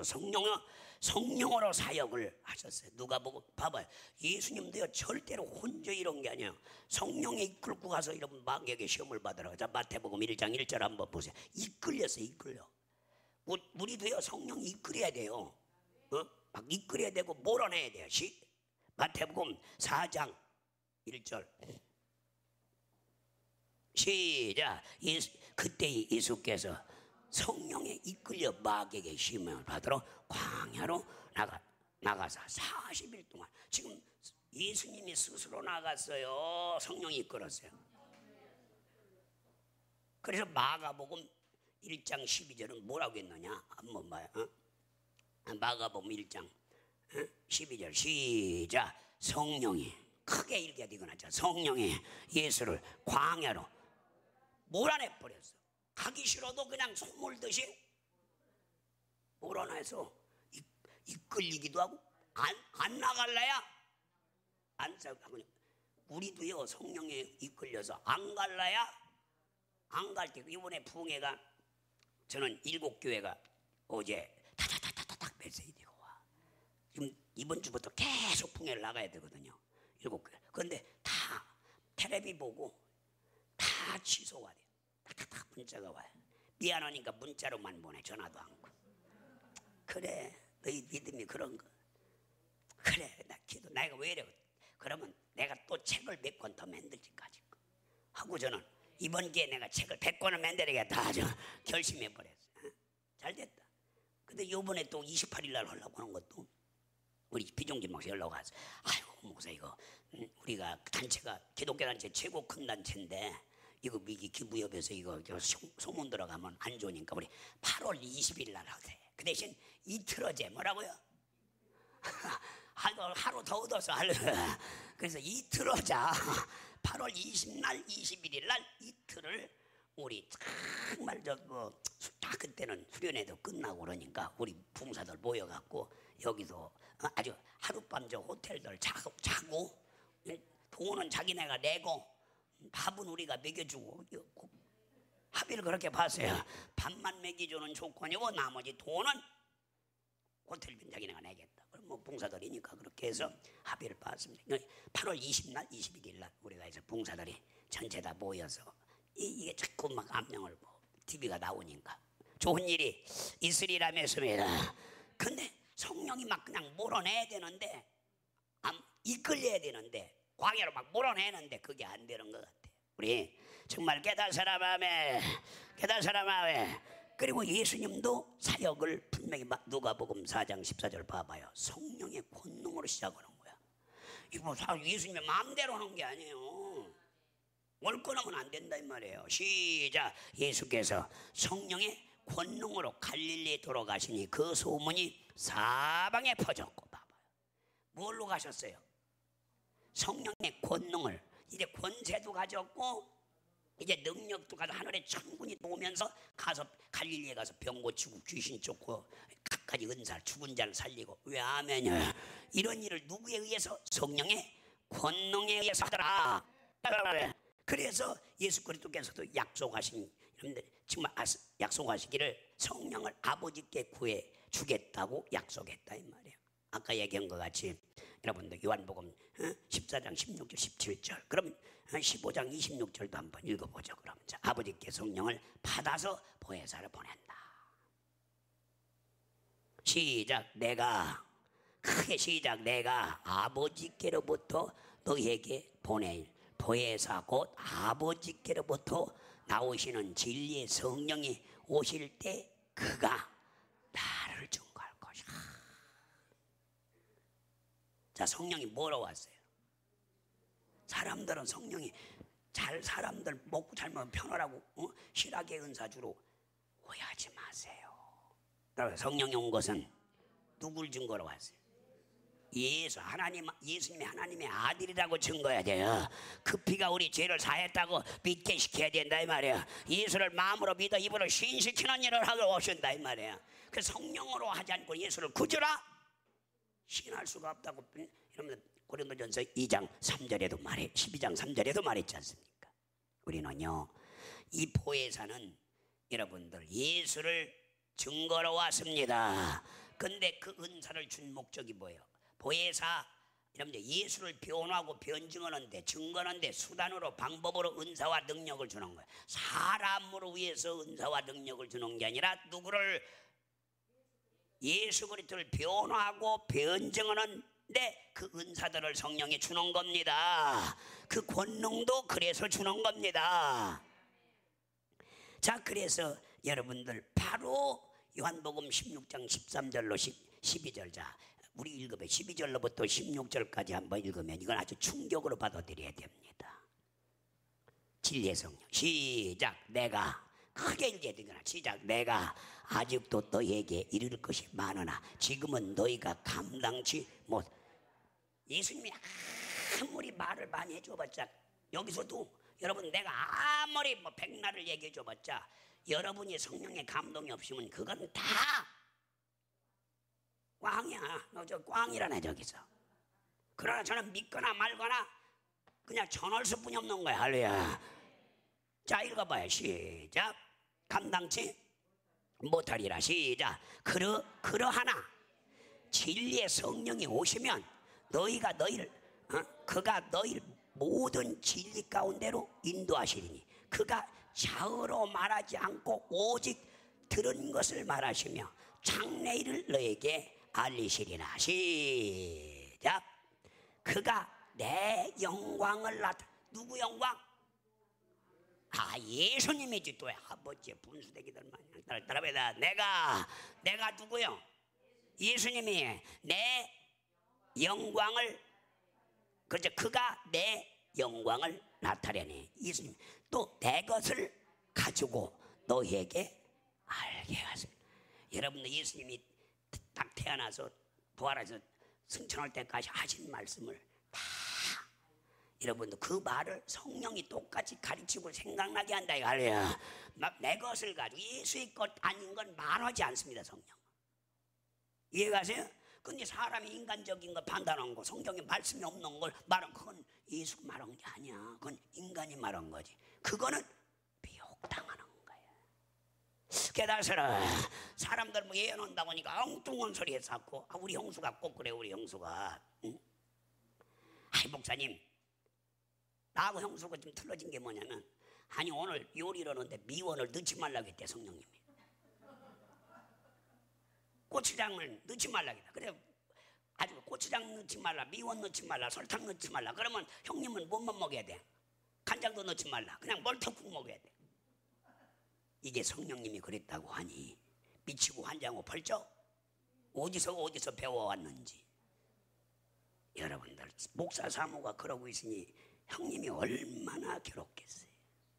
성령으로 사역을 하셨어요. 누가 보고 봐봐요. 예수님도요 절대로 혼자 이런 게 아니에요. 성령에 이끌고 가서 여러분 마귀에게 시험을 받으라고. 자 마태복음 1장 1절 한번 보세요. 이끌렸어요. 이끌려. 우리도요 성령이 이끌어야 돼요. 막 이끌어야 되고 몰아내야 돼요. 마태복음 4장 1절 시작. 그때 예수께서 성령에 이끌려 마귀에게 시험을 받으러 광야로 나가서 40일 동안, 지금 예수님이 스스로 나갔어요. 성령이 이끌었어요. 그래서 마가복음 1장 12절은 뭐라고 했느냐 한번 봐요. 마가복음 1장 12절 시작. 성령이, 크게 읽어야 되거나, 성령이 예수를 광야로 몰아내버렸어. 가기 싫어도 그냥 소몰듯이 몰아내서 이끌리기도 하고 안 나갈래야 안 싸고. 우리도요 성령에 이끌려서 안 갈래야 안 갈 때, 이번에 부흥회가 저는 7교회가 어제 타타타타닥 메시지 되고 와. 지금 이번 주부터 계속 부흥회를 나가야 되거든요. 7교회. 그런데 다 텔레비 보고 다 취소가 돼요. 탁탁탁 문자가 와요. 미안하니까 문자로만 보내. 전화도 않고. 그래 너희 믿음이 그런 거. 그래 나 기도 내가 왜 이래. 그러면 내가 또 책을 몇 권 더 만들지까지. 하고 저는 이번 기회에 내가 책을 100권을 만들어야겠다 결심해 버렸어요. 잘 됐다. 근데 요번에 또 28일 날 하려고 하는 것도 우리 비종진 목사 연락 와서 아이고 목사 이거 우리가 단체가 기독교 단체 최고 큰 단체인데 이거 미기 기부협에서 이거 소문 들어가면 안 좋으니까 우리 8월 20일 날 하세. 그 대신 이틀 어제 뭐라고요? 하루 더 얻어서 그래서 이틀 하자. 8월 20날 21일 날 이틀을 우리 정말 다 그때는 수련회도 끝나고 그러니까 우리 봉사들 모여갖고 여기서 아주 하룻밤 저 호텔들 자고 돈은 자기네가 내고 밥은 우리가 먹여주고 합의를 그렇게 봤어요. 밥만 먹여주는 조건이고 나머지 돈은 호텔비 자기네가 내겠다. 그럼 뭐 봉사들이니까 그렇게 해서 합의를 봤습니다. 8월 20날 21일 날 우리가 해서 봉사들이 전체 다 모여서 이게 자꾸 막 암령을 TV가 나오니까 좋은 일이 있으리라 했습니다. 근데 성령이 막 그냥 몰아내야 되는데 이끌려야 되는데 광야로 막 몰아내는데 그게 안 되는 것 같아요. 우리 정말 깨달사람 마음에 그리고 예수님도 사역을 분명히 누가복음 4장 14절 봐봐요. 성령의 권능으로 시작하는 거야. 이거 예수님의 마음대로 하는 게 아니에요. 올 거라면 안 된다 이 말이에요. 시작. 예수께서 성령의 권능으로 갈릴리에 돌아가시니 그 소문이 사방에 퍼졌고 봐봐요. 뭘로 가셨어요? 성령의 권능을 이제 권세도 가졌고 이제 능력도 가서 하늘에 천군이 도우면서 가서 갈릴리에 가서 병 고치고 귀신 쫓고 각가지 은사 죽은 자를 살리고 왜 아멘이요? 이런 일을 누구에 의해서? 성령의 권능에 의해서 하더라. 그래서 예수 그리스도께서도 약속하신 여러분들 정말 약속하시기를 성령을 아버지께 구해 주겠다고 약속했다 이 말이에요. 아까 얘기한 것 같이 여러분들 요한복음 14장 16절 17절 그럼 15장 26절도 한번 읽어보죠. 그럼 자, 아버지께 성령을 받아서 보혜사를 보낸다. 시작. 내가 크게 시작. 내가 아버지께로부터 너에게 보낼 보혜사 곧 아버지께로부터 나오시는 진리의 성령이 오실 때 그가 나를 증거할 것이다. 자, 성령이 뭐로 왔어요? 사람들은 성령이 사람들 먹고 잘 먹으면 편하라고 실학의 은사 주로 오해하지 마세요. 성령이 온 것은 누굴 증거로 왔어요? 예수님이 하나님의 아들이라고 증거해야 돼요. 그 피가 우리 죄를 사했다고 믿게 시켜야 된다 이 말이에요. 예수를 마음으로 믿어 입으로 신시키는 일을 하고 오신다 이 말이에요. 그 성령으로 하지 않고 예수를 구주라 신할 수가 없다고 여러분들 고린도전서 2장 3절에도 12장 3절에도 말했지 않습니까? 우리는요 이 보혜사는 여러분들 예수를 증거로 왔습니다. 근데 그 은사를 준 목적이 뭐예요? 보혜사 여러분들 예수를 변호하고 변증하는데 증거하는데 수단으로 방법으로 은사와 능력을 주는 거예요. 사람으로 위해서 은사와 능력을 주는 게 아니라 누구를 예수 그리스도를 변호하고 변증하는데 그 은사들을 성령이 주는 겁니다. 그 권능도 그래서 주는 겁니다. 자, 그래서 여러분들 바로 요한복음 16장 13절로 12절 자 우리 읽으면 12절로부터 16절까지 한번 읽으면 이건 아주 충격으로 받아들여야 됩니다. 진리의 성령 시작. 내가 크게 읽어야 되거나 시작. 내가 아직도 너에게 이를 것이 많으나 지금은 너희가 감당치 못. 예수님이 아무리 말을 많이 해줘봤자 여기서도 여러분 내가 아무리 백날을 얘기해줘봤자 여러분이 성령의 감동이 없으면 그건 다 꽝이야. 너 저 꽝이라네 저기서. 그러나 저는 믿거나 말거나 그냥 전월수 뿐이 없는 거야. 할렐루야. 자 읽어봐요. 시작. 감당치 못하리라. 시작. 그러하나 진리의 성령이 오시면 그가 너희를 모든 진리 가운데로 인도하시리니 그가 좌우로 말하지 않고 오직 들은 것을 말하시며 장래일을 너에게 알리시리라. 시작. 그가 내 영광을 누구 영광? 예수님이지 또 아버지의 분수대기들만 따라해다. 내가 누구요? 예수님이 내 영광을, 그죠? 그가 내 영광을 나타내네. 예수님 또 내 것을 가지고 너희에게 알게 하십니다. 여러분들 예수님이 딱 태어나서 부활해서 승천할 때까지 하신 말씀을 다 여러분들 그 말을 성령이 똑같이 가르치고 생각나게 한다 이거야. 막 내 것을 가지고 예수의 것 아닌 건 말하지 않습니다. 성령 이해가세요? 근데 사람이 인간적인 거 판단한 거, 성경에 말씀이 없는 걸 말한, 그건 예수가 말한 게 아니야. 그건 인간이 말한 거지. 그거는 미혹당하는 거야. 깨달으라. 사람들 뭐 예언한다고 하니까 엉뚱한 소리 해서 자꾸 우리 형수가 꼭 그래. 우리 형수가 응? 아이 목사님, 나하고 형수가 좀 틀어진 게 뭐냐면, 아니 오늘 요리를 하는데 미원을 넣지 말라고 했대 성령님이. 고추장을 넣지 말라고 했다. 그래 아주 고추장 넣지 말라, 미원 넣지 말라, 설탕 넣지 말라. 그러면 형님은 뭐만 먹어야 돼? 간장도 넣지 말라. 그냥 멀떡국 먹어야 돼. 이게 성령님이 그랬다고 하니 미치고 환장하고 펄쩍 어디서 배워왔는지. 여러분들 목사 사모가 그러고 있으니 형님이 얼마나 괴롭겠어요.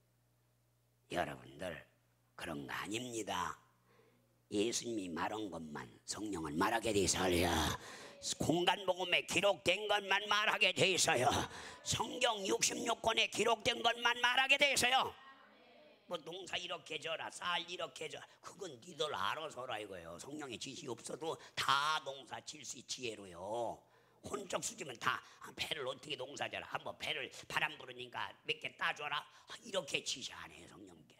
여러분들 그런 거 아닙니다. 예수님이 말한 것만 성령은 말하게 돼 있어요. 공간복음에 기록된 것만 말하게 돼 있어요. 성경 66권에 기록된 것만 말하게 돼 있어요. 뭐 농사 이렇게 져라, 쌀 이렇게 져, 그건 니들 알아서 하라 이거예요. 성령의 지시 없어도 다 농사 질 수 지혜로요. 혼적 수지면 다 배를 어떻게 농사 져라, 한번 배를 바람 부르니까 몇 개 따줘라, 이렇게 지시 안 해요 성령께서.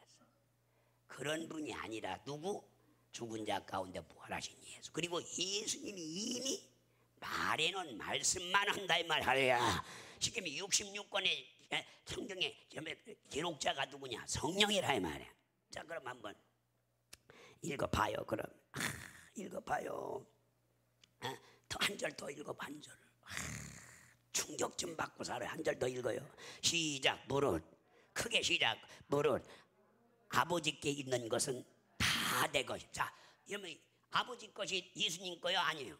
그런 분이 아니라 누구? 죽은 자 가운데 부활하신 예수. 그리고 예수님이 이미 말에는 말씀만 한다 이 말이야. 지금 66권의 성경의 기록자가 누구냐? 성령이라 이 말이야. 자 그럼 한번 읽어봐요. 그럼 읽어봐요. 한 절 더 읽어. 한 절. 충격 좀 받고 살아요. 한 절 더 읽어요. 시작. 무릇, 크게 시작. 무릇 아버지께 있는 것은 다 내 것이. 자, 여러분 아버지 것이 예수님 거요? 아니에요?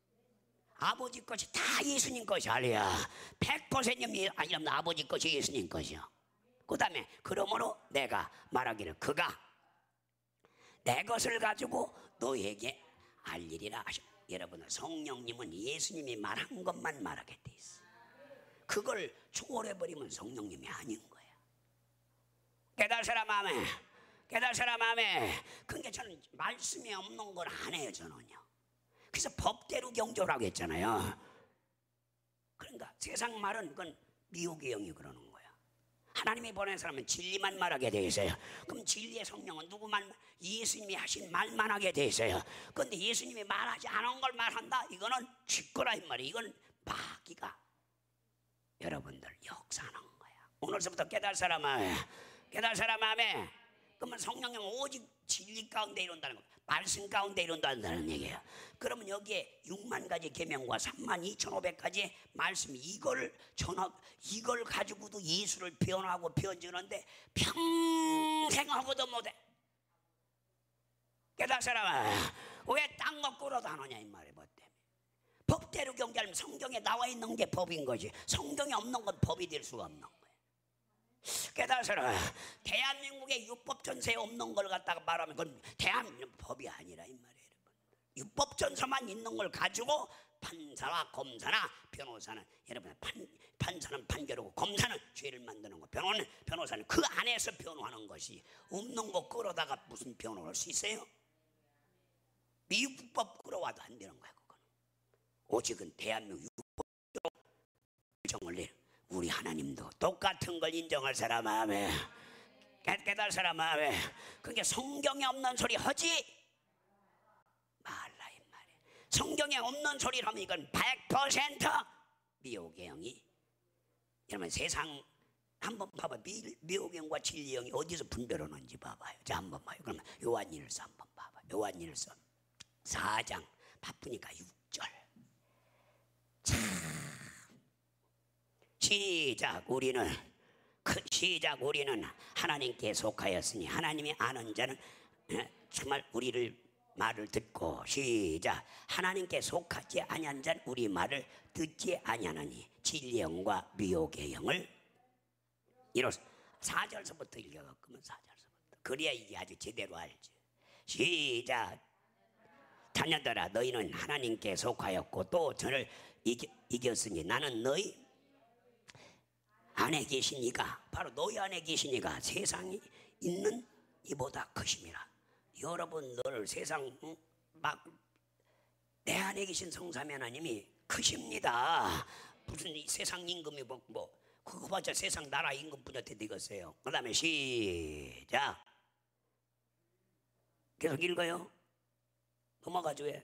아버지 것이 다 예수님 것이 아니야. 100% 아니면 아버지 것이 예수님 것이요. 그 다음에 그러므로 내가 말하기를 그가 내 것을 가지고 너에게 알리리라 하셔. 여러분 성령님은 예수님이 말한 것만 말하게 돼 있어. 그걸 초월해버리면 성령님이 아닌 거야. 깨달으라 마음에. 깨달으라 마음에. 그러니까 저는 말씀이 없는 걸 안 해요 저는요. 그래서 법대로 경조라고 했잖아요. 그러니까 세상 말은 그건 미혹의 영이 그러는 거야. 하나님이 보낸 사람은 진리만 말하게 돼 있어요. 그럼 진리의 성령은 누구만? 예수님이 하신 말만 하게 돼 있어요. 그런데 예수님이 말하지 않은 걸 말한다? 이거는 쥐꼬라 이 말이에요. 이건 마귀가 여러분들 역사하는 거야. 오늘서부터 깨달을 사람아, 깨달을 사람아. 그러면 성령은 오직 진리 가운데 이룬다는 겁니다. 말씀 가운데 이룬다는 얘기예요. 그러면 여기에 6만 가지 계명과 32,500가지 말씀, 이걸 가지고도 예수를 변화하고 변주는데 평생 하고도 못해. 깨달은 사람아, 왜 딴 거 끌어도 안 하냐 이 말이에요. 뭐 때문에? 법대로 경계하면 성경에 나와 있는 게 법인 거지, 성경에 없는 건 법이 될 수가 없는 거예요. 깨달으라. 대한민국에 율법 전세에 없는 걸 갖다가 말하면 그건 대한민국 법이 아니라 이 말이에요. 여러분. 율법 전서만 있는 걸 가지고 판사와 검사나 변호사는, 여러분 판사는 판결하고 검사는 죄를 만드는 거, 변호사는 그 안에서 변호하는 것이, 없는 거 끌어다가 무슨 변호할 수 있어요? 미국 법 끌어와도 안 되는 거야. 그건 오직은 대한민국 율법으로 결정을 내. 우리 하나님도 똑같은 걸 인정할 사람 마음에, 깨달을 사람 마음에. 그게 성경에 없는 소리 하지 말라 이 말이야. 성경에 없는 소리를 하면 이건 100% 미혹의 영이. 여러분 세상 한번 봐봐. 미혹의 영과 진리의 영이 어디서 분별하는지 봐봐요. 자 한번 봐요. 그러면 요한일서 한번 봐봐. 요한일서 4장 바쁘니까 6절. 참 시작. 우리는 시작. 우리는 하나님께 속하였으니 하나님이 아는 자는 정말 우리를 말을 듣고 시작. 하나님께 속하지 아니한 자는 우리 말을 듣지 아니하느니 진리의 영과 미혹의 영을 이로써 4절서부터 읽어갖고면 4절서부터 그래야 이게 아주 제대로 알지. 시작. 자녀들아 너희는 하나님께 속하였고 또 저를 이겼으니 나는 너희 안에 계시니까 바로 너희 안에 계시니까 세상이 있는 이보다 크심이라. 여러분 늘 세상 막 내 안에 계신 성삼위 하나님이 크십니다. 무슨 이 세상 임금이 뭐 그거 봤자 세상 나라 임금보다 되겠어요. 그 다음에 시작. 계속 읽어요. 넘어가죠. 왜?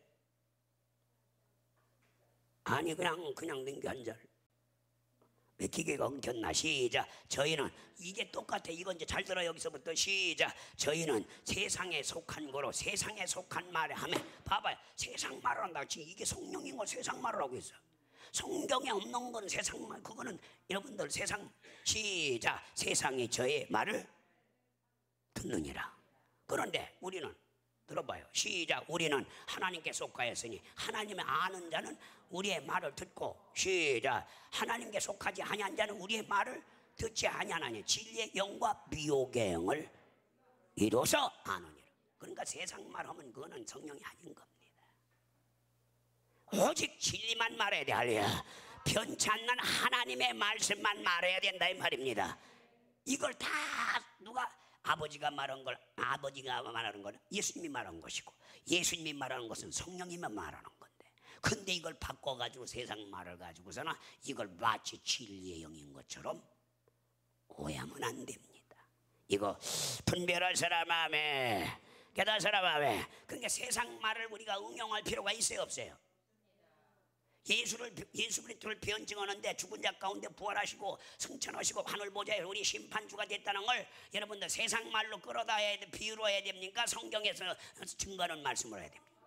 아니 그냥 넘겨 한 절. 왜 기계가 엉켰나. 시작. 저희는 이게 똑같아. 이건 이제 잘 들어. 여기서부터 시작. 저희는 세상에 속한 거로 세상에 속한 말을 하면 봐봐요. 세상 말을 한다. 지금 이게 성령인 거 세상 말을 하고 있어. 성경에 없는 건 세상 말. 그거는 여러분들 세상 시작. 세상이 저의 말을 듣느니라. 그런데 우리는 들어봐요. 시작. 우리는 하나님께 속하였으니 하나님의 아는 자는 우리의 말을 듣고 시작. 하나님께 속하지 아니한 자는 우리의 말을 듣지 아니하나니 진리의 영과 미혹의 영을 이로써 아느니라. 그러니까 세상 말하면 그거는 성령이 아닌 겁니다. 오직 진리만 말해야 돼. 할렐루야. 편치 않는 하나님의 말씀만 말해야 된다 이 말입니다. 이걸 다 누가 아버지가 말한 걸 아버지가 말하는 건 예수님이 말한 것이고 예수님이 말하는 것은 성령님이 말하는 건데 근데 이걸 바꿔가지고 세상 말을 가지고서는 이걸 마치 진리의 영인 것처럼 오해하면 안 됩니다. 이거 분별할 사람 마음에 깨달을 사람 마음에 그러니까 세상 말을 우리가 응용할 필요가 있어요 없어요? 예수 그리스도를 변증하는데 죽은 자 가운데 부활하시고 승천하시고 하늘 보좌에 우리 심판주가 됐다는 걸 여러분들 세상 말로 끌어다 해야 돼, 비유로 해야 됩니까? 성경에서 증거하는 말씀을 해야 됩니까?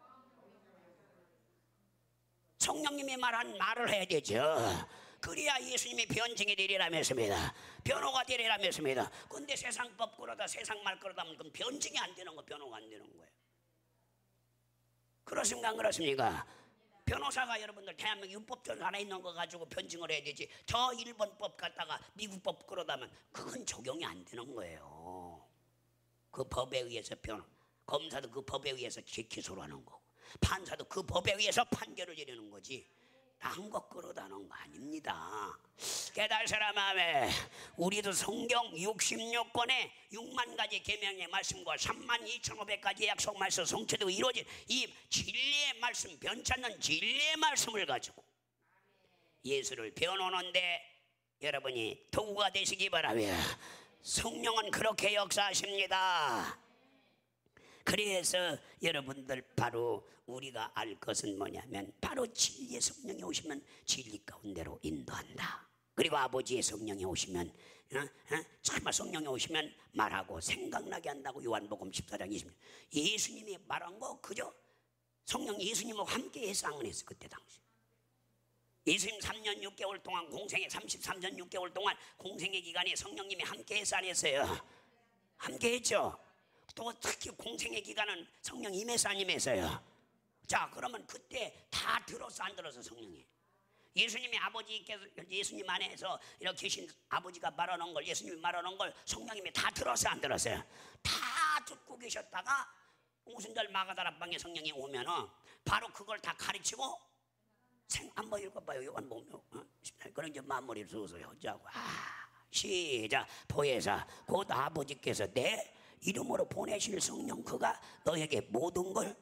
성령님이 말한 말을 해야 되죠. 그래야 예수님이 변증이 되리라면서입니다. 변호가 되리라면서입니다. 근데 세상 법 끌어다 세상 말 끌어다 하면 그럼 변증이 안 되는 거 변호가 안 되는 거예요. 그렇습니까? 안 그렇습니까? 변호사가 여러분들 대한민국 율법적 안에 있는 거 가지고 변증을 해야 되지 저 일본법 갖다가 미국법 끌어다면 그건 적용이 안 되는 거예요. 그 법에 의해서 검사도 그 법에 의해서 기소를 하는 거고 판사도 그 법에 의해서 판결을 내리는 거지 한것 끌어다는 거 아닙니다. 깨달을 사람 마음에 우리도 성경 66권의 6만 가지 계명의 말씀과 32,500가지 약속 말씀 성취되고 이루어진 이 진리의 말씀 변치 않는 진리의 말씀을 가지고 예수를 변호하는데 여러분이 도구가 되시기 바랍니다. 성령은 그렇게 역사하십니다. 그래서 여러분들 바로 우리가 알 것은 뭐냐면 바로 진리의 성령이 오시면 진리 가운데로 인도한다. 그리고 아버지의 성령이 오시면 정말 성령이 오시면 말하고 생각나게 한다고 요한복음 14장 20절 예수님이 말한 거 그저 성령 예수님과 함께 해서 안 했어. 그때 당시 예수님 3년 6개월 동안 공생애 33년 6개월 동안 공생애 기간에 성령님이 함께 해서 안 했어요. 함께 했죠. 또 특히 공생의 기간은 성령 임해서 안 임해서요. 자 그러면 그때 다 들었어 안 들었어 성령이? 예수님이 아버지께서 예수님 안에서 이렇게 계신 아버지가 말하는 걸 예수님이 말하는 걸 성령님이 다 들었어 안 들었어요? 다 듣고 계셨다가 오순절 마가다락방에 성령이 오면은 바로 그걸 다 가르치고 한번 읽어봐요. 요한복음 그런 이제 마무리를 서서 하자고. 시작. 보혜사 곧 아버지께서 내 이름으로 보내실 성령 그가 너에게 모든 걸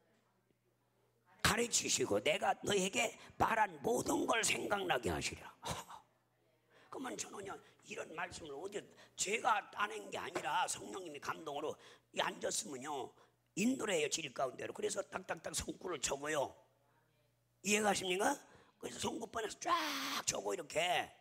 가르치시고 내가 너에게 말한 모든 걸 생각나게 하시리라. 그러면 저는요 이런 말씀을 어디 제가 따낸 게 아니라 성령님이 감동으로 앉았으면요 인도를 해요 질 가운데로. 그래서 딱딱딱 성구를 적어요. 이해가십니까? 그래서 성구판에서 쫙 적어 이렇게.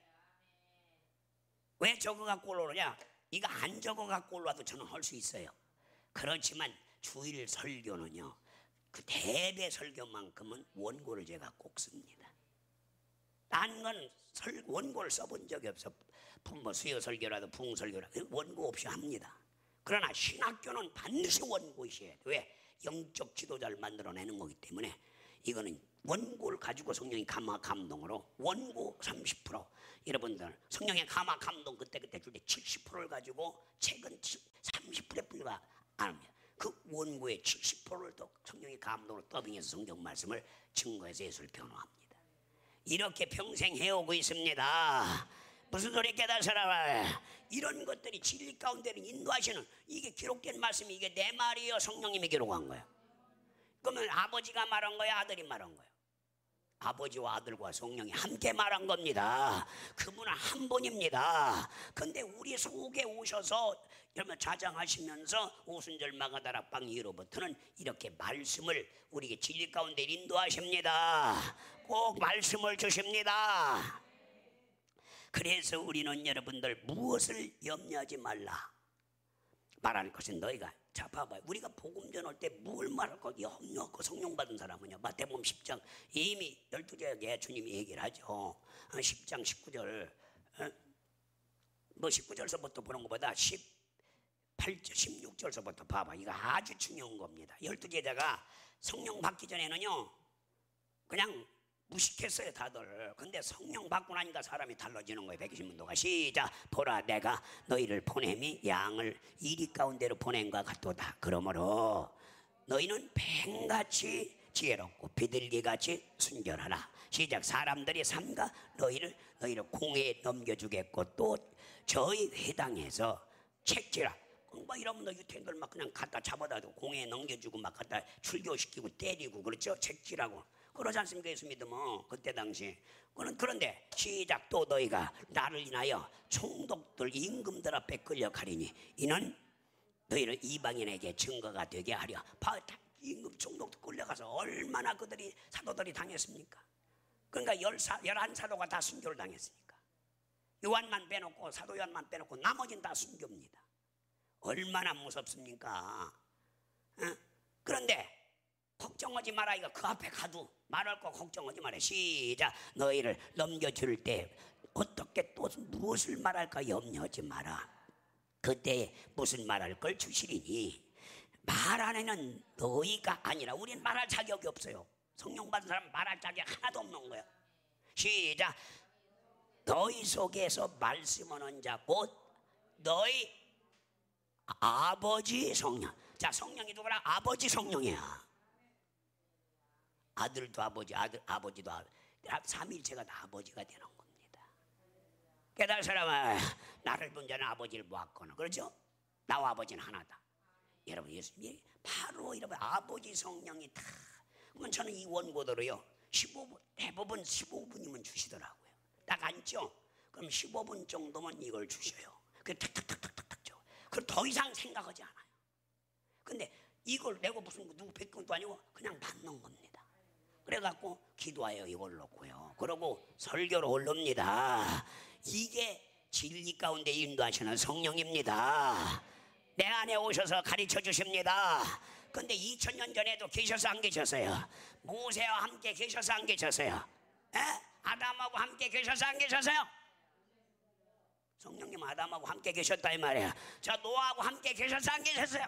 왜 적어갖고 올라오냐? 이거 안 적어갖고 올라와도 저는 할 수 있어요. 그렇지만 주일 설교는요 그 대대 설교만큼은 원고를 제가 꼭 씁니다. 딴 건 원고를 써본 적이 없어. 뭐 수요 설교라도 부흥 설교라도 원고 없이 합니다. 그러나 신학교는 반드시 원고 있어야 돼. 왜? 영적 지도자를 만들어내는 거기 때문에 이거는 원고를 가지고 성령의 감화 감동으로 원고 30%, 여러분들 성령의 감화 감동 그때 줄 때 70%를 가지고 책은 30%에 불과 안 합니다. 그 원고의 70%를 또 성령의 감동으로 더빙해서 성경 말씀을 증거해서 예수를 변호합니다. 이렇게 평생 해오고 있습니다. 무슨 소리 깨달으라. 이런 것들이 진리 가운데는 인도하시는, 이게 기록된 말씀이 이게 내 말이요 성령님이 기록한 거야. 그러면 아버지가 말한 거야, 아들이 말한 거야? 아버지와 아들과 성령이 함께 말한 겁니다. 그분은 한 분입니다. 근데 우리 속에 오셔서 여러분 자장하시면서 오순절 마가다락방 이후로부터는 이렇게 말씀을 우리에게 진리 가운데 인도하십니다. 꼭 말씀을 주십니다. 그래서 우리는 여러분들 무엇을 염려하지 말라. 말할 것은 너희가, 자 봐봐요. 우리가 복음 전할 때 뭘 말할 거 염려하고 성령 받은 사람은요, 마태복음 10장 이미 12절에 주님이 얘기를 하죠. 10장 19절 뭐 19절서부터 보는 것보다 18절 16절서부터 봐봐. 이거 아주 중요한 겁니다. 12제자가 성령 받기 전에는요 그냥 무식했어요 다들. 근데 성령 받고 나니까 사람이 달라지는 거예요. 120문도가 시작. 보라 내가 너희를 보냄이 양을 이리 가운데로 보낸 것 같도다. 그러므로 너희는 뱀같이 지혜롭고 비둘기같이 순결하라. 시작. 사람들이 삼가 너희를 공회에 넘겨주겠고 또 저희 회당에서 책지라. 뭐 이러면 너 유태인들 막 그냥 갖다 잡아다 공회에 넘겨주고 막 갖다 출교시키고 때리고 그렇죠. 책지라고 그러지 않습니까? 예수 믿으면 그때 당시. 그런데 시작. 또 너희가 나를 인하여 총독들 임금들 앞에 끌려가리니 이는 너희를 이방인에게 증거가 되게 하려. 임금 총독들 끌려가서 얼마나 그들이 사도들이 당했습니까? 그러니까 11사도가 다 순교를 당했으니까. 요한만 빼놓고 사도 요한만 빼놓고 나머지는 다 순교입니다. 얼마나 무섭습니까? 그런데 걱정하지 마라. 이거 그 앞에 가도 말할 거 걱정하지 마라. 시작. 너희를 넘겨줄 때 어떻게 또 무엇을 말할까 염려하지 마라. 그때 무슨 말할 걸 주시리니 말 안에는 너희가 아니라. 우리는 말할 자격이 없어요. 성령 받은 사람은 말할 자격이 하나도 없는 거예요. 시작. 너희 속에서 말씀하는 자 곧 너희 아버지 성령. 자, 성령이 누구라? 아버지 성령이야. 아들도 아버지, 아버지도 아버지. 삼일체가 다 아버지가 되는 겁니다. 깨달은 사람은 나를 본 자는 아버지를 보았거나, 그렇죠? 나와 아버지는 하나다. 여러분, 예수님이 바로 여러분 아버지 성령이 다. 그러면 저는 이 원고대로요 15분, 대부분 15분이면 주시더라고요. 딱 앉죠? 그럼 15분 정도면 이걸 주셔요. 그 탁탁탁탁탁탁 줘. 그럼 더 이상 생각하지 않아요. 근데 이걸 내고 무슨 누구 백금도 아니고 그냥 받는 겁니다. 그래갖고 기도하여 이걸 놓고요. 그러고 설교로 올립니다. 이게 진리 가운데 인도하시는 성령입니다. 내 안에 오셔서 가르쳐 주십니다. 근데 2000년 전에도 계셔서 안 계셨어요? 모세와 함께 계셔서 안 계셨어요? 아담하고 함께 계셔서 안 계셨어요? 성령님 아담하고 함께 계셨다 이 말이에요. 저 노아하고 함께 계셔서 안 계셨어요?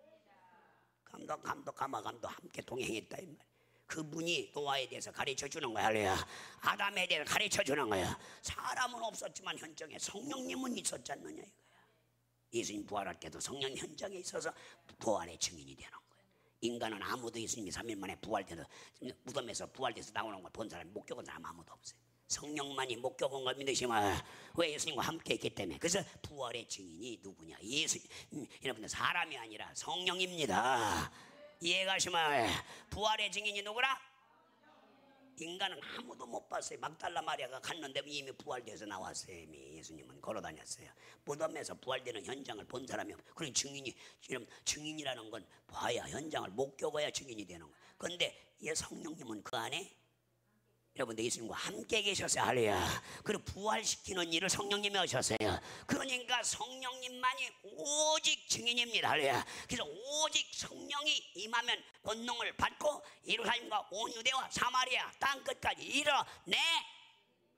감독 함께 동행했다 이 말이에요. 그분이 노아에 대해서 가르쳐 주는 거야. 할렐루야. 아담에 대해서 가르쳐 주는 거야. 사람은 없었지만 현장에 성령님은 있었지 않느냐 이거야. 예수님 부활할 때도 성령 현장에 있어서 부활의 증인이 되는 거야. 인간은 아무도 예수님이 3일 만에 부활돼서 무덤에서 부활돼서 나오는 걸 본 사람, 목격한 사람 아무도 없어요. 성령만이 목격한 걸 믿으시면 왜? 예수님과 함께 있기 때문에. 그래서 부활의 증인이 누구냐? 예수. 여러분들 사람이 아니라 성령입니다. 이해가시면 부활의 증인이 누구라? 인간은 아무도 못 봤어요. 막달라 마리아가 갔는데 이미 부활돼서 나왔어요. 이미 예수님은 걸어다녔어요. 무덤에서 부활되는 현장을 본 사람이 없어요. 그런 증인이라는 건 봐야, 현장을 목격해야 증인이 되는 거예요. 그런데 이 성령님은 그 안에 여러분들 예수님과 함께 계셨어요. 할렐루야. 그리고 부활시키는 일을 성령님이 하셨어요. 그러니까 성령님만이 오직 증인입니다. 할렐루야. 그래서 오직 성령이 임하면 권능을 받고 예루살렘과 온 유대와 사마리아 땅끝까지 이뤄내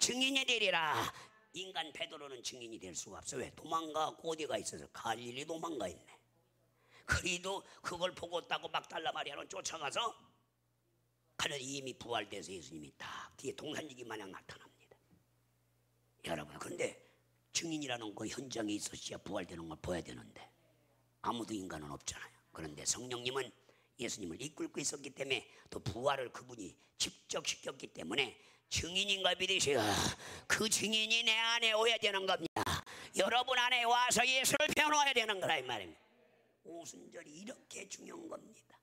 증인이 되리라. 인간 베드로는 증인이 될 수가 없어. 왜? 도망가 어디가 있어서 갈릴리 도망가 있네. 그래도 그걸 보고 따고 막달라 마리아는 쫓아가서 가는 이미 부활돼서 예수님이 딱 뒤에 동산지기 마냥 나타납니다. 여러분, 그런데 증인이라는 그 현장에 있었어야 부활되는 걸 보여야 되는데 아무도 인간은 없잖아요. 그런데 성령님은 예수님을 이끌고 있었기 때문에 또 부활을 그분이 직접 시켰기 때문에 증인인가 믿으시오. 그 증인이 내 안에 오야 되는 겁니다. 여러분 안에 와서 예수를 배워야 되는 거라 이 말입니다. 오순절이 이렇게 중요한 겁니다.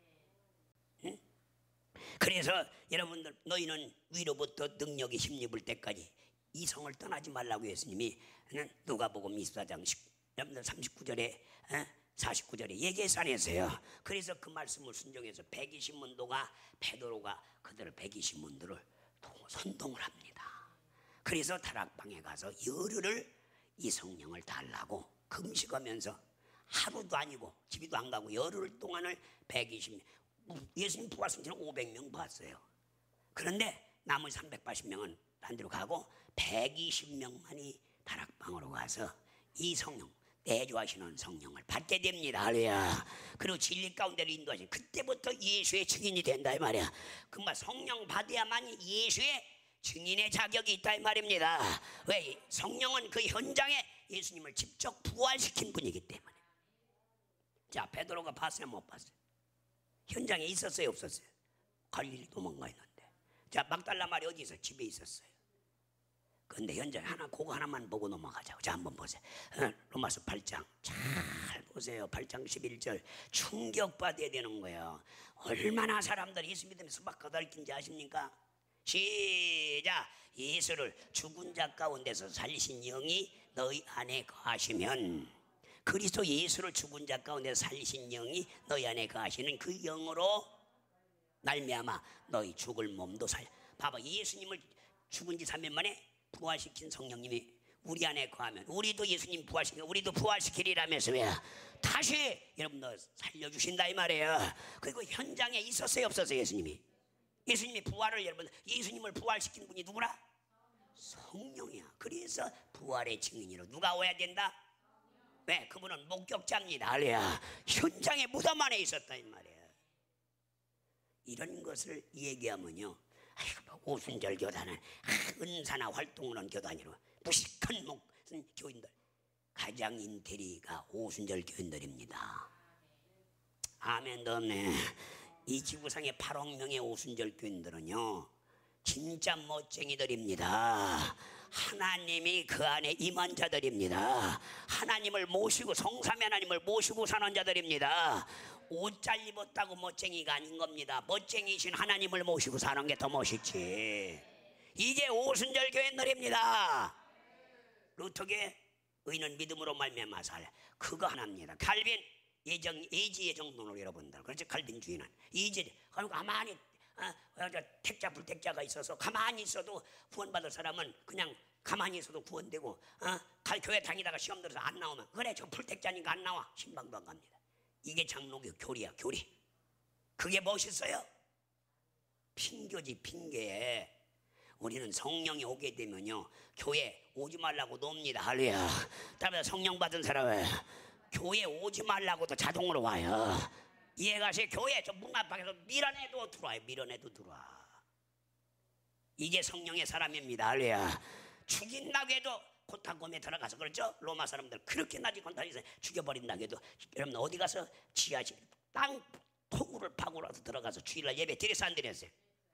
응? 그래서 여러분들 너희는 위로부터 능력이 힘입을 때까지 이 성을 떠나지 말라고 예수님이 누가복음 24장 39절에 49절에 얘기해서 안 했어요. 그래서 그 말씀을 순종해서 120문도가 베드로가 그들을 120문도를 선동을 합니다. 그래서 다락방에 가서 열흘을 이 성령을 달라고 금식하면서 하루도 아니고 집에도 안 가고 열흘 동안을 120명 예수님 부활승천은 500명 봤어요. 그런데 나머지 380명은 딴 데로 가고 120명만이 다락방으로 가서 이 성령 내주하시는 성령을 받게 됩니다. 할렐루야. 그리고 진리 가운데로 인도하시는 그때부터 예수의 증인이 된다 이 말이야. 그말 성령 받아야만 예수의 증인의 자격이 있다 이 말입니다. 왜? 성령은 그 현장에 예수님을 직접 부활시킨 분이기 때문에. 자, 베드로가 봤어요 못 봤어요? 현장에 있었어요 없었어요? 갈릴리 도망가 있는데. 자, 막달라 말이 어디 있어요? 집에 있었어요. 근데 현장에 그거 하나만 보고 넘어가자고. 자, 한번 보세요. 로마서 8장 잘 보세요. 8장 11절 충격받아야 되는 거예요. 얼마나 사람들이 예수 믿으면서 수박 거덜긴지 아십니까? 시작. 예수를 죽은 자 가운데서 살리신 영이 너희 안에 거하시면, 그리스도 예수를 죽은 자 가운데서 살리신 영이 너희 안에 거하시는 그 영으로 말미암아 너희 죽을 몸도 봐봐, 예수님을 죽은 지 3일 만에 부활시킨 성령님이 우리 안에 거하면 우리도 예수님 부활시키고 우리도 부활시키리라면서 왜 다시 여러분들 살려주신다 이 말이에요. 그리고 현장에 있었어요 없었어요? 예수님이 부활을, 여러분 예수님을 부활시킨 분이 누구라? 성령이야. 그래서 부활의 증인으로 누가 오야 된다? 왜? 그분은 목격자입니다. 할렐루야. 현장에 무덤 안에 있었다 이 말이에요. 이런 것을 얘기하면요, 오순절 교단은 은사나 활동을 한 교단이로 무식한 교인들, 가장 인테리가 오순절 교인들입니다. 아멘. 네. 이 지구상의 8억 명의 오순절 교인들은요 진짜 멋쟁이들입니다. 하나님이 그 안에 임한 자들입니다. 하나님을 모시고, 성삼위 하나님을 모시고 사는 자들입니다. 옷 잘 입었다고 멋쟁이가 아닌 겁니다. 멋쟁이신 하나님을 모시고 사는 게 더 멋있지. 이게 오순절 교인들입니다. 루터계 의는 믿음으로 말미암아 살, 그거 하나입니다. 칼빈 예지의 정도로 여러분들, 그렇지? 칼빈주의는 이지, 가만히 택자 불택자가 있어서 가만히 있어도 구원받을 사람은 그냥 가만히 있어도 구원되고, 교회 다니다가 시험 들어서 안 나오면 그래 저 불택자니까 안 나와, 신방도 안 갑니다. 이게 장로교 교리야, 교리. 그게 멋있어요? 핑계지, 핑계. 우리는 성령이 오게 되면요 교회 오지 말라고 놉니다. 할렐루야. 따라서 성령 받은 사람은 교회 오지 말라고도 자동으로 와요. 이해가세요? 교회 저 문 앞에서 밀어내도 들어와요. 밀어내도 들어와. 이게 성령의 사람입니다. 할렐루야. 죽인다고 해도 고타곰에 들어가서, 그렇죠? 로마 사람들 그렇게 나지 권타에서 죽여버린다고 해도 여러분 어디 가서 지하실 땅 토구를 파고라서 들어가서 주일날 예배 드려서 안 드렸어요?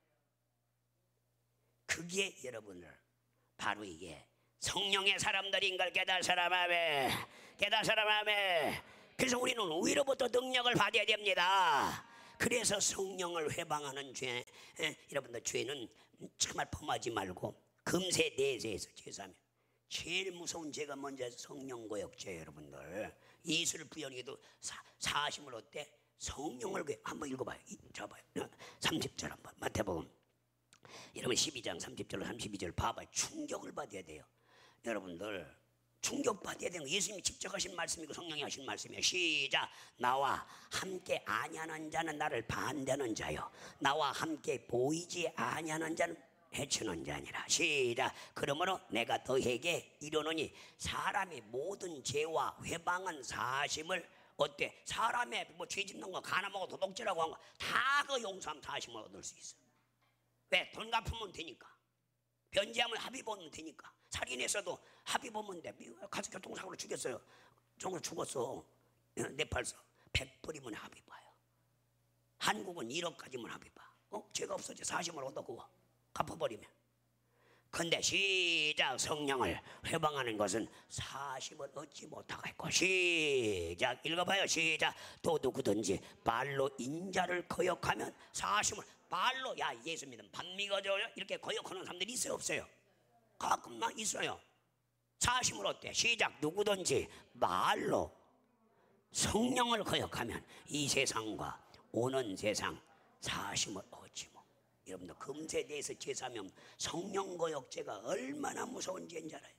그게 여러분을 바로 이게 성령의 사람들인 걸 깨달은 사람 아멘. 깨달은 사람 아멘. 그래서 우리는 위로부터 능력을 받아야 됩니다. 그래서 성령을 회방하는 죄, 여러분들 죄는 정말 범하지 말고 금세 내세에서 죄사하면 제일 무서운 죄가 뭔지 성령 고역죄. 여러분들 예수를 부연해도 사심을 어때? 성령을 한번 읽어봐요. 잡아요. 30절 한번 마태복음 여러분 12장 30절로 32절 봐봐요. 충격을 받아야 돼요. 여러분들 충격받아야 되는 거 예수님이 직접 하신 말씀이고 성령이 하신 말씀이에요. 시작. 나와 함께 아니하는 자는 나를 반대하는 자요, 나와 함께 보이지 아니하는 자는 해치는 자니라. 시작. 그러므로 내가 너에게 이르노니 사람이 모든 죄와 회방한 사심을 어때? 사람의 뭐 죄 짓는 거, 가나먹고 도둑질하고 한 거 다 그 용서함 사심을 얻을 수 있어. 왜? 돈 갚으면 되니까. 변제하면 합의 보면 되니까. 살인해서도 합의 보면 돼. 가서 교통사고로 죽였어요. 저거 죽었어. 네팔서 100불이면 합의 봐요. 한국은 1억까지만 합의 봐. 죄가 없어져. 사심을 얻고 갚아버리면. 근데 시작. 성령을 회방하는 것은 사심을 얻지 못하고 있고. 시작. 읽어봐요. 시작. 또 누구든지 말로 인자를 거역하면 사심을 말로, 야 예수 믿으면 밥 믿어줘요 이렇게 거역하는 사람들이 있어요 없어요? 가끔만 있어요. 사심을 어때? 시작. 누구든지 말로 성령을 거역하면 이 세상과 오는 세상 사심을 얻지 못. 여러분들 금세대에서 제사하면 성령 거역죄가 얼마나 무서운 죄인 줄 알아요?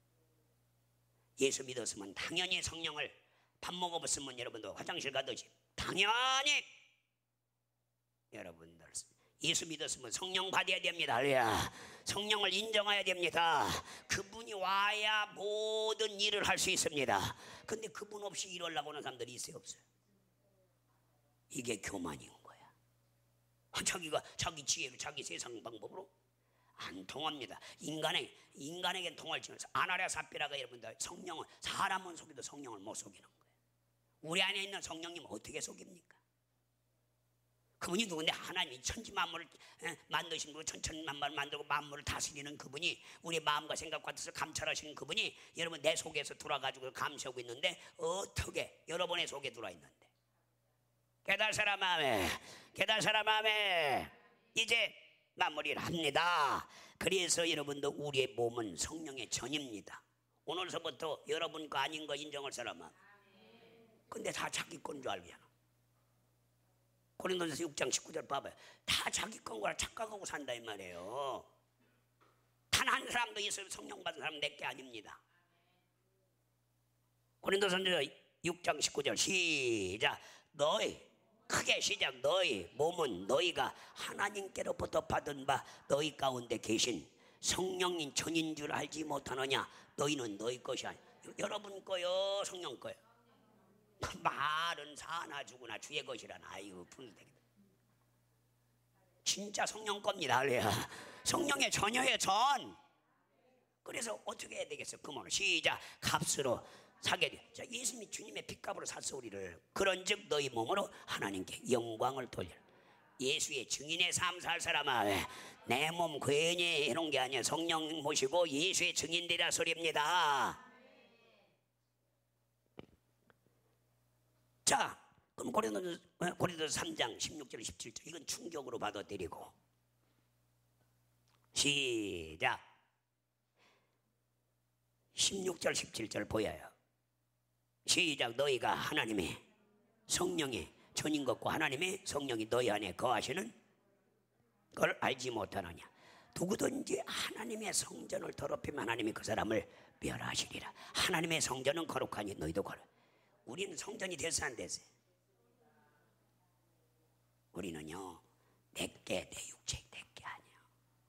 예수 믿었으면 당연히 성령을, 밥 먹어봤으면 여러분도 화장실 가듯이 당연히 여러분들 예수 믿었으면 성령 받아야 됩니다. 할렐루야. 성령을 인정해야 됩니다. 그분이 와야 모든 일을 할 수 있습니다. 근데 그분 없이 일하려고 하는 사람들이 있어요 없어요? 이게 교만인 거야. 자기가 자기 지혜로 자기 세상 방법으로 안 통합니다. 인간에겐 통할지 모르겠어요. 아나랴 삽비라가 여러분들 성령은, 사람은 속여도 성령을 못 속이는 거예요. 우리 안에 있는 성령님 어떻게 속입니까? 그분이 누군데? 하나님이 천지만물을 만드신 분, 천천만물을 만들고 만물을 다스리는 그분이, 우리 마음과 생각과 뜻을 감찰하시는 그분이 여러분 내 속에서 들어와가지고 감시하고 있는데 어떻게 여러분의 속에 들어와 있는데? 깨달 사람 마음에, 깨달 사람 마음에 이제 마무리를 합니다. 그래서 여러분도 우리의 몸은 성령의 전입니다. 오늘서부터 여러분 거 아닌 거 인정할 사람은. 근데 다 자기 건 줄 알잖아. 고린도전서 6장 19절 봐봐요. 다 자기 건 거라 착각하고 산다 이 말이에요. 단 한 사람도 예수 성령 받은 사람 내게 아닙니다. 고린도전서 6장 19절 시작. 너희 크게 시작. 너희 몸은 너희가 하나님께로부터 받은 바 너희 가운데 계신 성령인 전인 줄 알지 못하느냐. 너희는 너희 것이 아니야. 여러분 거요 성령 거요. 말은 사나 죽으나 주의 것이라나. 아이고 분되겠다. 진짜 성령 겁니다. 할렐루야. 성령의 전여의 전. 그래서 어떻게 해야 되겠어? 그러면 시작. 값으로 사게 돼. 자, 예수님이 주님의 핏값으로 샀어 우리를. 그런즉 너희 몸으로 하나님께 영광을 돌려. 예수의 증인의 삶 살 사람아, 내 몸 괜히 이런 게 아니야. 성령 모시고 예수의 증인되라 소리입니다. 자, 그럼 고린도서 3장 16절 17절 이건 충격으로 받아들이고 시작. 16절 17절 보여요. 시작. 너희가 하나님의 성령의 전인 것과 하나님의 성령이 너희 안에 거하시는 걸 알지 못하느냐. 누구든지 하나님의 성전을 더럽히면 하나님이 그 사람을 멸하시리라. 하나님의 성전은 거룩하니 너희도 거룩. 우리는 성전이 됐어 안 됐어요? 우리는요 내게 내 육체 내게 아니야.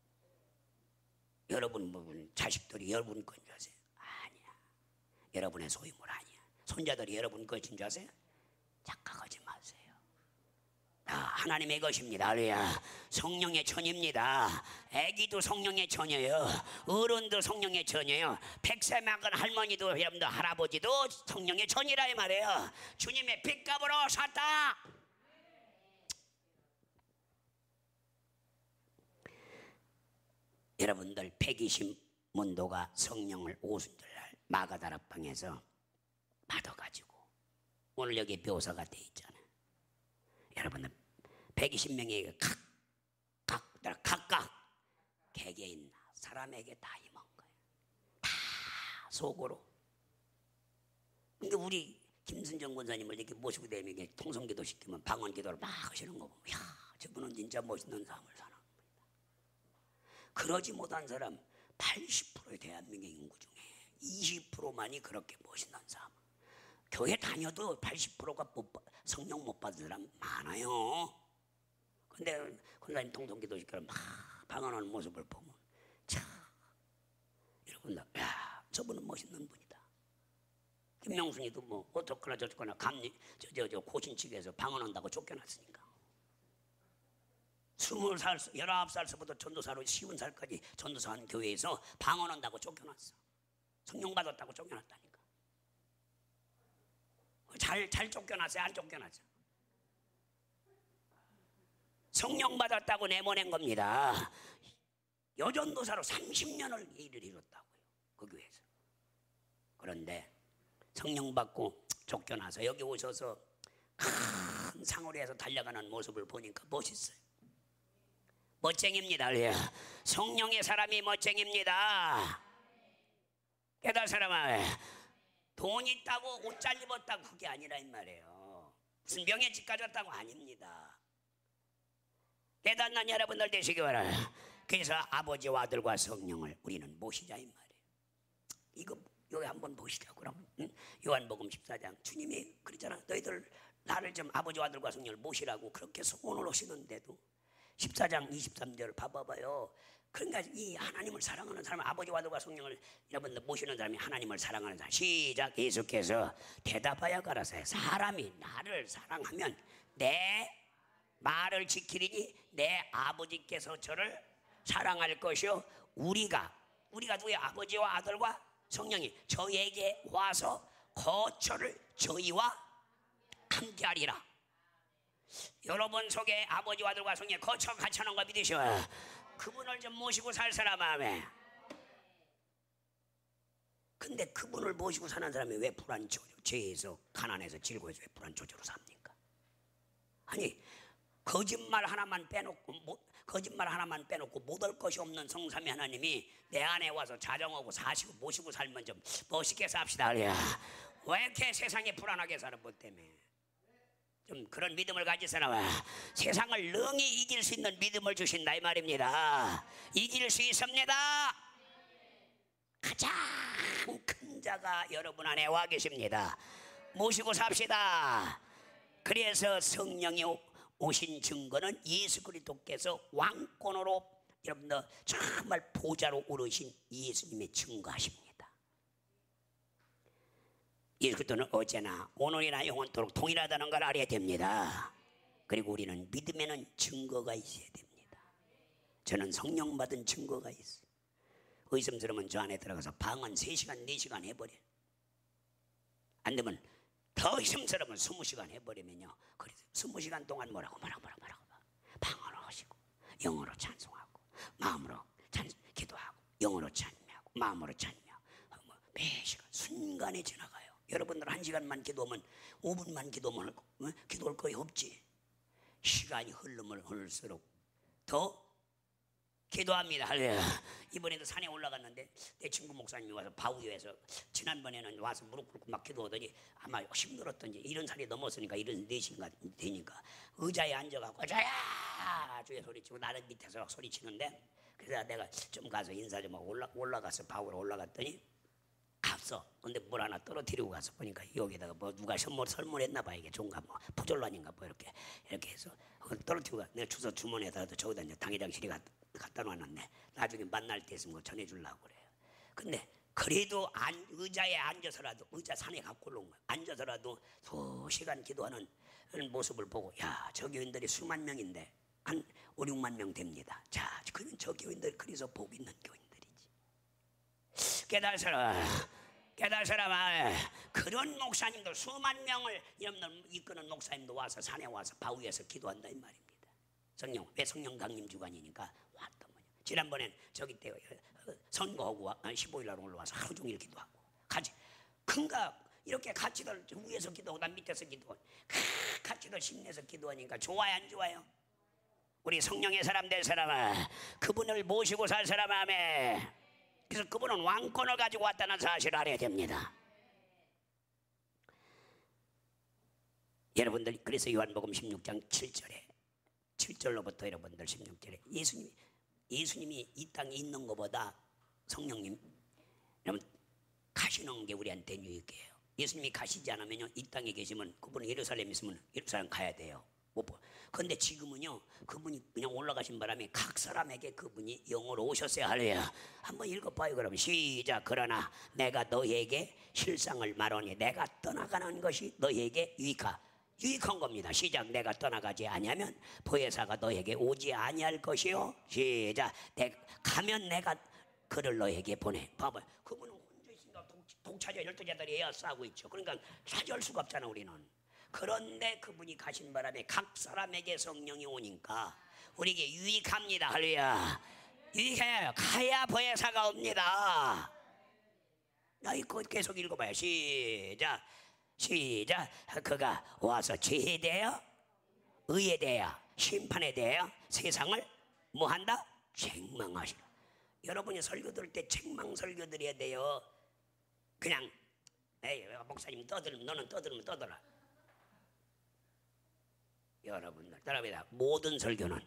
여러분 뭐 자식들이 여러분 건 줄 아세요? 아니야. 여러분의 소유물 아니야. 손자들이 여러분 것인 줄 아세요? 착각하지 마세요. 하나님의 것입니다. 할렐루야. 성령의 전입니다. 아기도 성령의 전이에요. 어른도 성령의 전이에요. 100세 먹은 할머니도 여러분들 할아버지도 성령의 전이라 이 말이에요. 주님의 핏값으로 샀다. 여러분들 120문도가 성령을 오순절날 마가다락방에서 받아가지고 오늘 여기 묘사가 돼 있잖아요. 여러분들 120명에게 각각 개개인 사람에게 다 임한 거예요. 다 속으로. 근데 우리 김순정 권사님을 이렇게 모시고 되면 통성기도 시키면 방언기도를 막 하시는 거 보면 야 저분은 진짜 멋있는 삶을 사는 겁니다. 그러지 못한 사람 80%의 대한민국 인구 중에 20%만이 그렇게 멋있는 삶. 교회 다녀도 80%가 성령 못 받은 사람 많아요. 근데 권사님 통성기도 시키면 막 방언하는 모습을 보면 참 여러분들, 야, 저분은 멋있는 분이다. 김명순이도 뭐 어떻거나 저쩌거나 저 고신측에서 방언한다고 쫓겨났으니까 20살, 19살서부터 전도사로 50살까지 전도사한 교회에서 방언한다고 쫓겨났어. 성령 받았다고 쫓겨났다니까. 잘 쫓겨났어요? 안 쫓겨났어요? 성령 받았다고 내보낸 겁니다. 여전도사로 30년을 일을 이뤘다고요, 그 교회에서. 그런데 성령 받고 쫓겨나서 여기 오셔서 큰 상으로 해서 달려가는 모습을 보니까 멋있어요. 멋쟁입니다. 성령의 사람이 멋쟁입니다. 깨달은 사람아, 돈 있다고 옷 잘 입었다고 그게 아니라 이 말이에요. 무슨 명예직 가졌다고 아닙니다. 깨닫는 여러분들 되시기 바랍니다. 그래서 아버지와 아들과 성령을 우리는 모시자 이 말이에요. 이거 여기 한번 보시자. 그럼 요한복음 14장 주님이 그러잖아. 너희들 나를 좀 아버지와 아들과 성령을 모시라고 그렇게 소원을 하시는데도 14장 23절 봐봐요. 그러니까 이 하나님을 사랑하는 사람, 아버지와 아들과 성령을 여러분들 모시는 사람이 하나님을 사랑하는 사람. 시작. 예수께서 대답하여 가라사대 사람이 나를 사랑하면 내 말을 지키리니 내 아버지께서 저를 사랑할 것이요 우리가 누구의 아버지와 아들과 성령이 저에게 와서 거처를 저희와 함께하리라. 여러분 속에 아버지와 아들과 성령이 거처 같이 하는 거 믿으셔. 그분을 좀 모시고 살 사람 마음에. 근데 그분을 모시고 사는 사람이 왜 불안조조, 죄에서 가난해서 질고해서 왜 불안조조로 삽니까? 아니 거짓말 하나만 빼놓고 못할 것이 없는 성삼위 하나님이 내 안에 와서 자정하고 사시고 모시고 살면 좀 멋있게 삽시다. 왜 이렇게 세상에 불안하게 사는 것 때문에 좀 그런 믿음을 가진 사람아, 세상을 능히 이길 수 있는 믿음을 주신다 이 말입니다. 이길 수 있습니다. 가장 큰 자가 여러분 안에 와 계십니다. 모시고 삽시다. 그래서 성령이 오신 증거는 예수 그리스도께서 왕권으로 여러분들 정말 보좌로 오르신 예수님의 증거하십니다. 예수 그리스도는 어제나 오늘이나 영원토록 동일하다는 걸 알아야 됩니다. 그리고 우리는 믿음에는 증거가 있어야 됩니다. 저는 성령 받은 증거가 있어요. 의심스러우면 저 안에 들어가서 방언 3시간 4시간 해버려. 안 되면 더 의심스러우면 20시간 해버리면요, 그래서 20시간 동안 뭐라고 방언을 하시고 영어로 찬송하고 마음으로 기도하고 영어로 찬미하고 마음으로 찬미하고 매 시간 순간에 지나가요. 여러분들 1시간만 기도하면 5분만 기도하면 기도할 거의 없지. 시간이 흐르면 흐를수록 더 기도합니다. 할렐루야. 이번에도 산에 올라갔는데 내 친구 목사님이 와서 바우에서 지난번에는 와서 무릎 꿇고 막 기도하더니 아마 힘들었던지 70살이 넘었으니까 74시가 되니까 의자에 앉아갖고 자야 주의 소리치고 나는 밑에서 소리치는데, 그래서 내가 좀 가서 인사 좀 하고 올라가서 바우로 올라갔더니 갔어. 근데 뭘 하나 떨어뜨리고 가서 보니까 여기다가 뭐 누가 설문했나 봐. 이게 종가 뭐 포졸란인가 뭐 이렇게 해서 떨어뜨리고 가. 내가 주소 주머니에다가 저기다 이제 당회장실에 갖다 놨는데 나중에 만날 때 있으면 전해주려고 그래요. 근데 그래도 의자에 앉아서라도, 의자 산에 갖고 올라온 거야. 앉아서라도 2시간 기도하는 모습을 보고, 야, 저 교인들이 수만 명인데 한 5, 6만 명 됩니다. 자, 그는 저 교인들 그래서 복 있는 교인들이지. 깨달은 사람아, 그런 목사님들 수만 명을 여러분들 이끄는 목사님도 와서 산에 와서 바위에서 기도한다 이 말입니다. 왜 성령 강림 주간이니까 왔던 거냐. 지난번엔 저기 때 선거하고 15일날 올라와서 하루 종일 기도하고 같이 큰가 이렇게 같이들 위에서 기도하고 난 밑에서 기도하고 같이들 힘내서 기도하니까 좋아요 안 좋아요? 우리 성령의 사람 될 사람아, 그분을 모시고 살 사람아, 아멘. 그래서 그분은 왕권을 가지고 왔다는 사실을 알아야 됩니다. 여러분들, 그래서 요한복음 16장 7절로부터 여러분들 16절에 예수님이 이 땅에 있는 것보다 성령님 여러분 가시는 게 우리한테 유익해요. 예수님이 가시지 않으면 이 땅에 계시면 그분은 예루살렘에 있으면 예루살렘 가야 돼요. 근데 지금은요, 그분이 그냥 올라가신 바람에 각 사람에게 그분이 영으로 오셨어요. 할렐루야. 한번 읽어봐요. 그러면 시작. 그러나 내가 너에게 실상을 말하니 내가 떠나가는 것이 너에게 유익한 겁니다. 시작. 내가 떠나가지 아니하면 보혜사가 너에게 오지 아니할 것이요. 시작. 가면 내가 그를 너에게 보내. 봐봐요. 그분은 혼자 있으니까 독차지와 12제자들이 에어싸고 있죠. 그러니까 차지할 수가 없잖아 우리는. 그런데 그분이 가신 바람에 각 사람에게 성령이 오니까 우리에게 유익합니다. 할렐루야. 유익해요. 가야 보혜사가 옵니다. 나 이거 계속 읽어봐요. 시작. 그가 와서 죄에 대하여 의에 대하여 심판에 대하여 세상을 뭐한다? 책망하시라. 여러분이 설교 들을 때 책망 설교 드려야 돼요. 그냥 에이 목사님 떠들면 너는 떠들면 떠들어. 여러분들 따라합니다. 모든 설교는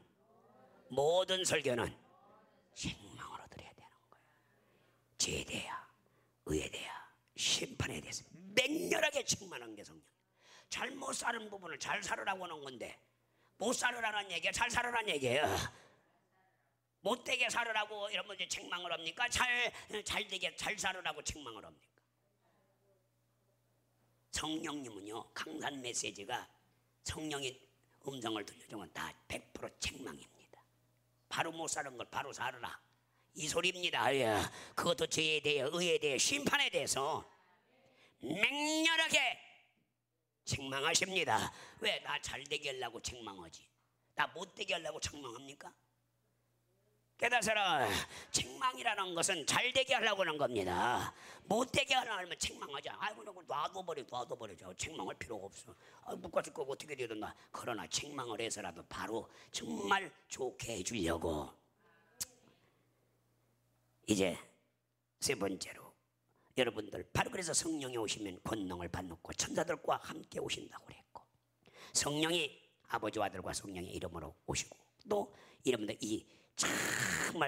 책망으로 드려야 되는 거예요. 죄에 대하여 의에 대하여 심판에 대해서 맹렬하게 책망하는 게 성령. 잘못 사는 부분을 잘 살으라고 하는 건데 못 살으라는 얘기야. 잘 살으라는 얘기예요. 못되게 살으라고 이러면 이제 책망을 합니까? 잘되게 잘 살으라고 책망을 합니까? 성령님은요, 강산 메시지가 성령의 음성을 들려주면 다 100% 책망입니다. 바로 못 사는 걸 바로 살으라 이 소리입니다. 그것도 죄에 대해 의에 대해 심판에 대해서 맹렬하게 책망하십니다. 왜? 나 잘되게 하려고 책망하지 나 못되게 하려고 책망합니까? 깨닫으라. 책망이라는 것은 잘되게 하려고 하는 겁니다. 못되게 하려면 책망하지. 아이고 놔둬버려. 책망할 필요가 없어. 묶어줄 거고 어떻게 되든가. 그러나 책망을 해서라도 바로 정말 좋게 해주려고. 이제 세 번째로 여러분들 바로 그래서 성령이 오시면 권능을 받고 천사들과 함께 오신다고 그랬고, 성령이 아버지와 아들과 성령의 이름으로 오시고, 또 여러분들 이 정말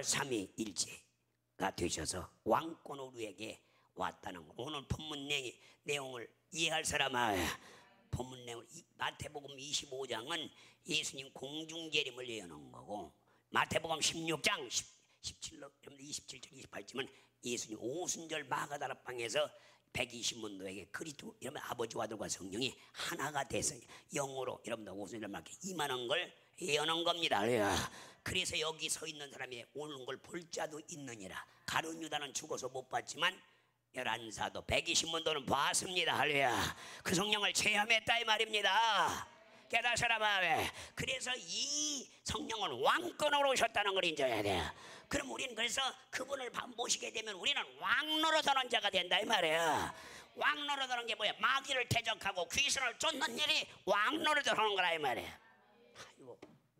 삼위일체가 되셔서 왕권을 우리에게 왔다는 거. 오늘 본문 내용을 이해할 사람아, 본문 내용 마태복음 25장은 예수님 공중재림을 예언한 거고, 마태복음 16장 17절 28절은 예수님 오순절 마가다락방에서 120문도에게 그리스도 여러분 아버지와 아들과 성령이 하나가 돼서 영으로 여러분들 오순절 마게 임하는 걸 예언한 겁니다. 그래서 여기 서 있는 사람이 오는 걸 볼 자도 있느니라. 가룟 유다는 죽어서 못 봤지만 11사도 120문도는 봤습니다. 할렐루야. 그 성령을 체험했다 이 말입니다. 깨닫으라마. 그래서 이 성령은 왕권으로 오셨다는 걸 인정해야 돼요. 그럼 우리는 그래서 그분을 모시게 되면 우리는 왕노릇하는 자가 된다 이 말이에요. 왕노릇하는 게 뭐야? 마귀를 대적하고 귀신을 쫓는 일이 왕노릇을 하는 거라 이 말이에요. 아이고,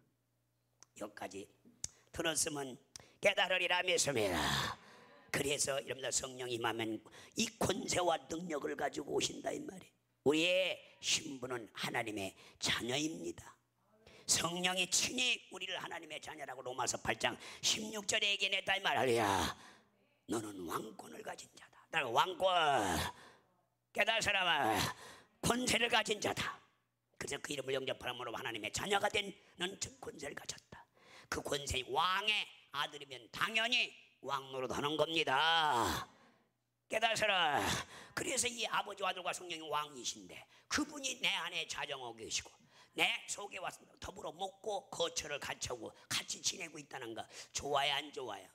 여기까지 들었으면 깨달으리라 믿습니다. 그래서 여러분들 성령이 임하면 이 권세와 능력을 가지고 오신다 이 말이에요. 우리의 신분은 하나님의 자녀입니다. 성령이 친히 우리를 하나님의 자녀라고 로마서 8장 16절에 얘기했다 이 말이야. 너는 왕권을 가진 자다. 나는 왕권, 깨달은 사람은 권세를 가진 자다. 그래서 그 이름을 영접함으로 하나님의 자녀가 되는 권세를 가졌다. 그 권세의 왕의 아들이면 당연히 왕노릇 하는 겁니다. 깨달으라. 그래서 이 아버지와 아들과 성령이 왕이신데 그분이 내 안에 자정하고 계시고 내 속에 와서 더불어 먹고 거처를 같이 하고 같이 지내고 있다는 거 좋아요 안 좋아요?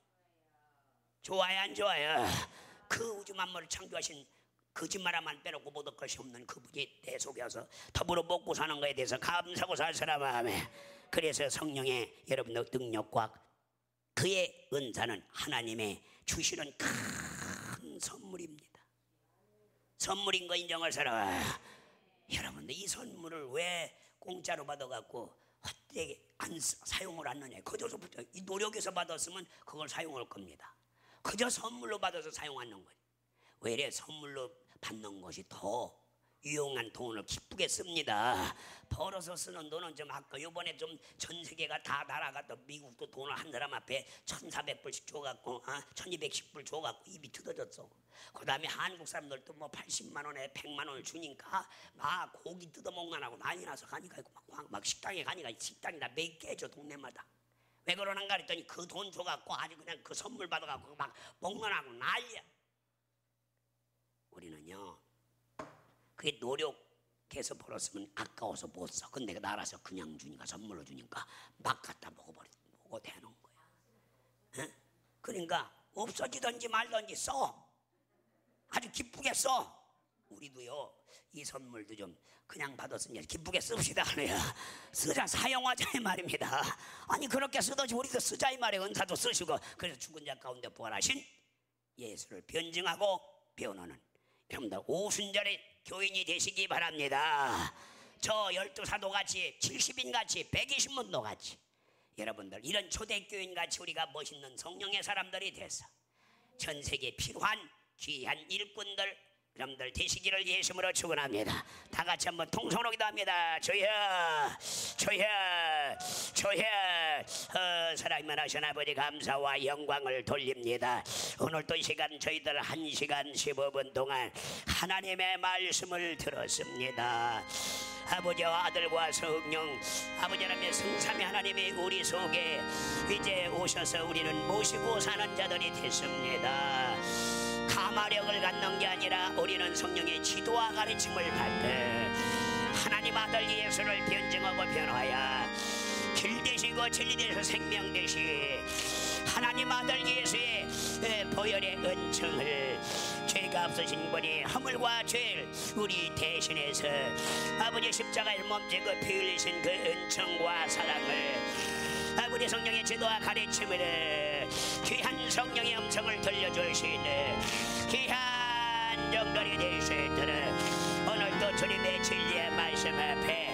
좋아요 안 좋아요? 그 우주 만물을 창조하신 거짓말만 빼놓고 모든 것이 없는 그분이 내 속에 와서 더불어 먹고 사는 것에 대해서 감사하고 살 사람 마음에. 그래서 성령의 여러분들 능력과 그의 은사는 하나님의 주시는 큰 선물입니다. 선물인 거 인정할 사람. 여러분들 이 선물을 왜 공짜로 받아갖고 헛되게 사용을 안 하냐. 그저서부터 이 노력에서 받았으면 그걸 사용할 겁니다. 그저 선물로 받아서 사용하는 거예요. 왜 이래? 선물로 받는 것이 더 유용한 돈을 기쁘게 씁니다. 벌어서 쓰는 돈은 좀 아까 요번에 좀 전 세계가 다 날아갔다 미국도 돈을 한 사람 앞에 1,400불씩 줘갖고 1,210불 줘갖고 입이 뜯어졌어. 그 다음에 한국 사람들도 뭐 80만 원에 100만 원을 주니까 막 고기 뜯어먹만 하고 난리 나서 가니까 막 식당에 가니까 식당이 다 몇 개죠 동네마다. 왜 그러는가 그랬더니 그 돈 줘갖고 아주 그냥 그 선물 받아갖고 막 먹만 하고 난리야. 우리는요 그게 노력해서 벌었으면 아까워서 못 써. 근데 나라서 그냥 주니까 선물로 주니까 막 갖다 먹고 되는 거야. 에? 그러니까 없어지든지 말든지 써. 아주 기쁘게 써. 우리도요 이 선물도 좀 그냥 받았으니 기쁘게 씁시다. 쓰자 사용하자 이 말입니다. 아니 그렇게 쓰듯이 우리도 쓰자 이 말이에요. 은사도 쓰시고. 그래서 죽은 자 가운데 부활하신 예수를 변증하고 배우는 여러분들 오순절에 교인이 되시기 바랍니다. 저 12사도 같이 70인 같이 120문도 같이 여러분들 이런 초대교인 같이 우리가 멋있는 성령의 사람들이 돼서 전 세계에 필요한 귀한 일꾼들 여러분들 되시기를 예수님으로 축원합니다. 다 같이 한번 통성으로 기도합니다. 주여 주여 주여. 사랑만 하신 아버지 감사와 영광을 돌립니다. 오늘도 이 시간 저희들 1시간 15분 동안 하나님의 말씀을 들었습니다. 아버지와 아들과 성령 아버지 하나님의 성삼위 하나님이 우리 속에 이제 오셔서 우리는 모시고 사는 자들이 됐습니다. 가마력을 갖는 게 아니라 우리는 성령의 지도와 가르침을 받되 하나님 아들 예수를 변증하고 변화하여 길 되시고 진리 되셔 생명 되시 하나님 아들 예수의 보혈의 은총을 죄가 없으신 분이 허물과 죄를 우리 대신해서 아버지 십자가에 몸지고 피 흘리신 그 은총과 사랑을 아버지 성령의 지도와 가르침을 귀한 성령의 음성을 들려주시는 귀한 정돌이 되시도록 오늘도 주님의 진리의 말씀 앞에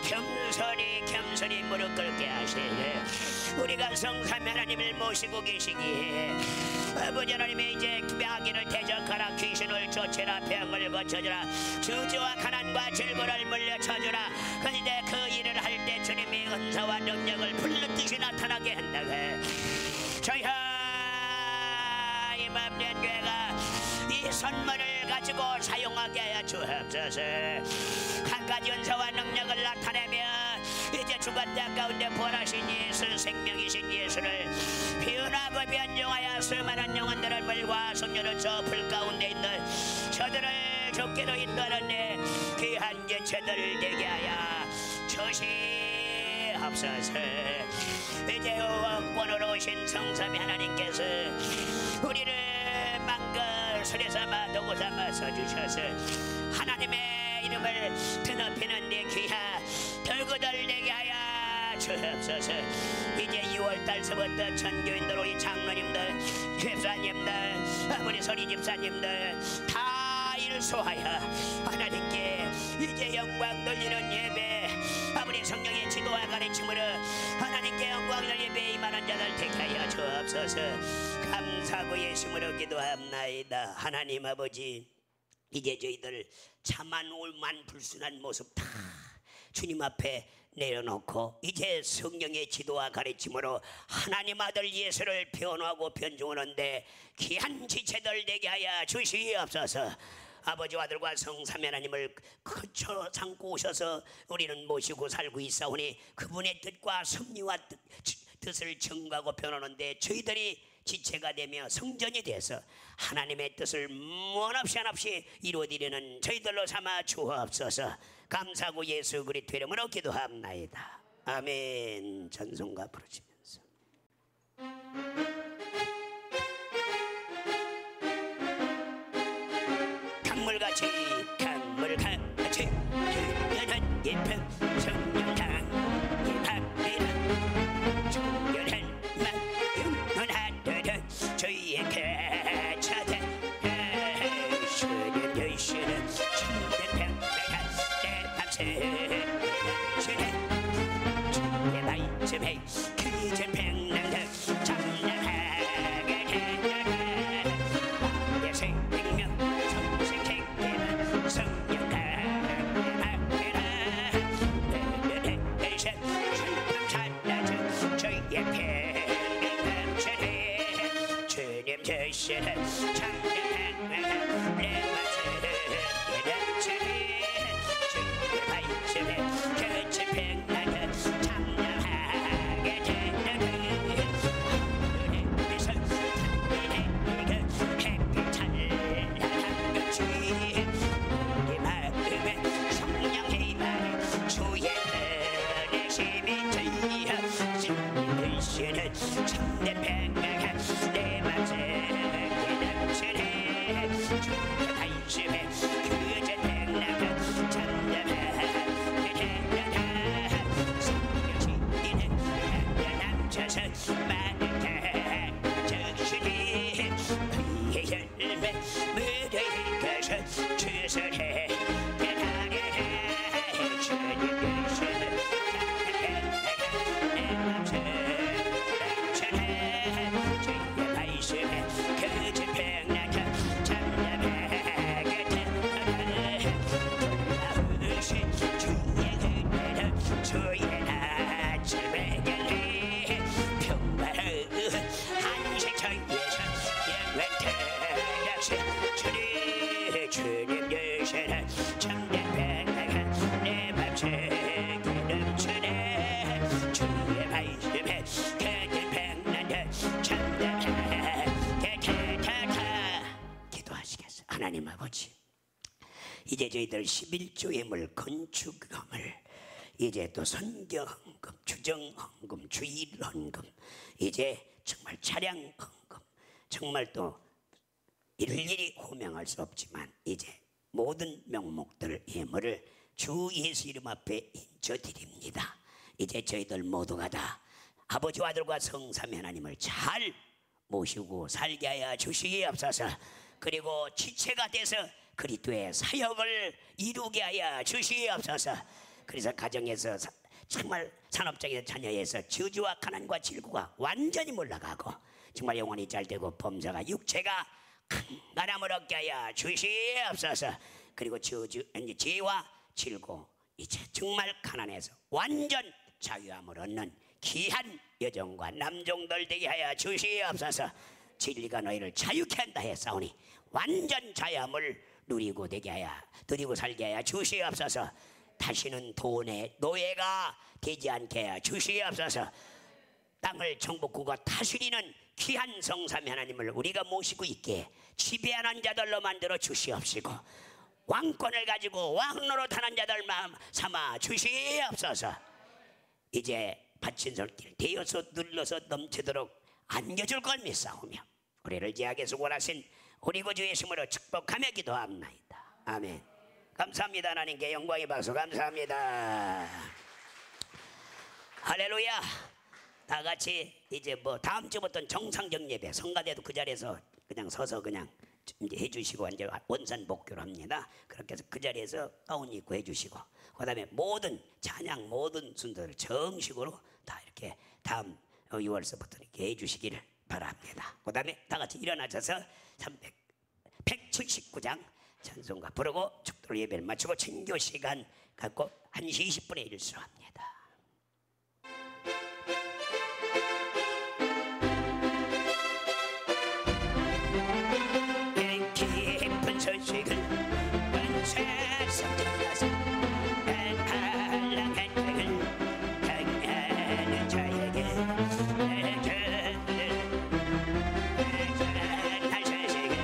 겸손히 무릎 꿇게 하시네. 우리가 성삼위 하나님을 모시고 계시기에 아버지 하나님의 이제 마귀를 대적하라 귀신을 쫓으라 병을 고쳐주라 저주와 가난과 질고를 물려쳐주라. 그런데 그 일을 할 때 주님의 은사와 능력을 불렀듯이 나타나게 한다고 저희야 이 맘된 죄가 이 선물을 가지고 사용하게 하여 주옵소서. 한 가지 은사와 능력을 나타내며 이제 죽은 자 가운데 부활하신 예수 생명이신 예수를 변하고 변종하여 수많은 영혼들을 물과 성녀를 저 불 가운데 있는 저들을 죽기로 인도하는 귀한 제체들을 되게 하여 주시옵소서. 이제 원권으로 오신 성삼위 하나님께서 우리를 망걸 수레 삼아 도구 삼아 써주셔서 하나님의 이름을 드높이는 데 귀하 덜그들 되게 하여 주옵소서. 이제 2월달서부터 전교인들 우리 장로님들 집사님들 아버지 소리 집사님들 다 일소하여 하나님께 이제 영광 돌리는 예배 아버지 성령의 지도와 가르침으로 하나님께 영광 돌리는 예배 임하는 자들 되게 하여 주옵소서. 감사하고 예수님으로 기도합나이다. 하나님 아버지 이제 저희들 참만 올만 불순한 모습 다 주님 앞에 내려놓고 이제 성령의 지도와 가르침으로 하나님 아들 예수를 변화하고 변종하는데 귀한 지체들 되게 하여 주시옵소서. 아버지와 아들과 성삼위 하나님을 거쳐 삼고 오셔서 우리는 모시고 살고 있사오니 그분의 뜻과 섭리와 뜻을 증거하고 변하는데 저희들이 지체가 되며 성전이 돼서 하나님의 뜻을 한없이 이루어드리는 저희들로 삼아 주옵소서. 감사하고 예수 그리스도 이름으로 기도합나이다. 아멘. 찬송가 부르시면서 강물같이 유연한 예쁜 성령당 예팝이란 정결한 마음은 하늘은 주의 가차대 주는 침대 평안한 내 밤새 주의 말씀에 그저 평안한 장난하게 되는 내 생명 성생케 되시는 참된 내 맘을 깨닫으니 주의 말씀에 끝이 백날 참여하게 되는 하늘의 미소 하늘의 햇빛 찬란한 것이 우리 마음에 성령의 말 주의 은혜 힘이 되어 되시는 참된 백날 내 맘을 깨닫으니 주의 말씀에 그저 백날 참여하게 되는 성령이는 남자서 많은 적신이 그의 열매 무더위 가서 주선해 깨달으라 주님 계시는 내 맘을 감천해 주의 말씀에 그저 백날 참여하게 되는 돌아오신 주의 은혜는 주의 아침에 열리 평화로운 한식처에서 영원한 약속 주님 되시는 참된 백날 내 맘을 기름치네 주의 말씀에 그들 백날 참되게 되다. 기도하시겠어요? 하나님 아버지, 이제 저희들 11조예물 건축금을 이제 또 선교헌금, 주정헌금, 주일헌금, 이제 정말 차량헌금, 정말 또 일일이 호명할 수 없지만 이제 모든 명목들 예물을 주 예수 이름 앞에 인쳐드립니다. 이제 저희들 모두가 다 아버지와 아들과 성삼위 하나님을 잘 모시고 살게 하여 주시옵소서. 그리고 지체가 돼서 그리스도의 사역을 이루게 하여 주시옵소서. 그래서 가정에서 정말 산업적인 자녀에서 저주와 가난과 질고가 완전히 몰락하고 정말 영혼이 잘되고 범사가 육체가 강건함을 얻게 하여 주시옵소서. 그리고 저주, 죄와 질고 이제 정말 가난해서 완전 자유함을 얻는 귀한 여종과 남종들 되게 하여 주시옵소서. 진리가 너희를 자유케 한다 했사오니 완전 자유함을 누리고 되게 하여 누리고 살게 하여 주시옵소서. 다시는 돈의 노예가 되지 않게 하여 주시옵소서. 땅을 정복국가 다스리는 귀한 성삼위 하나님을 우리가 모시고 있게 지배하는 자들로 만들어 주시옵시고 왕권을 가지고 왕노릇하는 자들 마음 삼아 주시옵소서. 이제 바친 손길 되어서 눌러서 넘치도록 안겨줄 걸 믿사오며 우리를 제약에서 원하신 우리 구주 예수님으로 축복하며 기도합나이다. 아멘. 감사합니다. 하나님께 영광의 박수 감사합니다. 할렐루야. 다 같이 이제 뭐 다음 주부터는 정상적 예배, 성가대도 그 자리에서 그냥 서서 그냥 이제 해주시고 이제 원산 복교를 합니다. 그렇게 해서 그 자리에서 가운 입고 해주시고 그다음에 모든 찬양 모든 순서를 정식으로 다 이렇게 다음 6월서부터 이렇게 해주시기를 바랍니다. 그다음에 다 같이 일어나셔서 179장 찬송가 부르고 축도로 예배를 마치고 친교 시간 갖고 1시 20분에 일수합니다. 깊은 소식을 온 세상 전하서 한란한 땅을 강하는 자에게 전할 소식을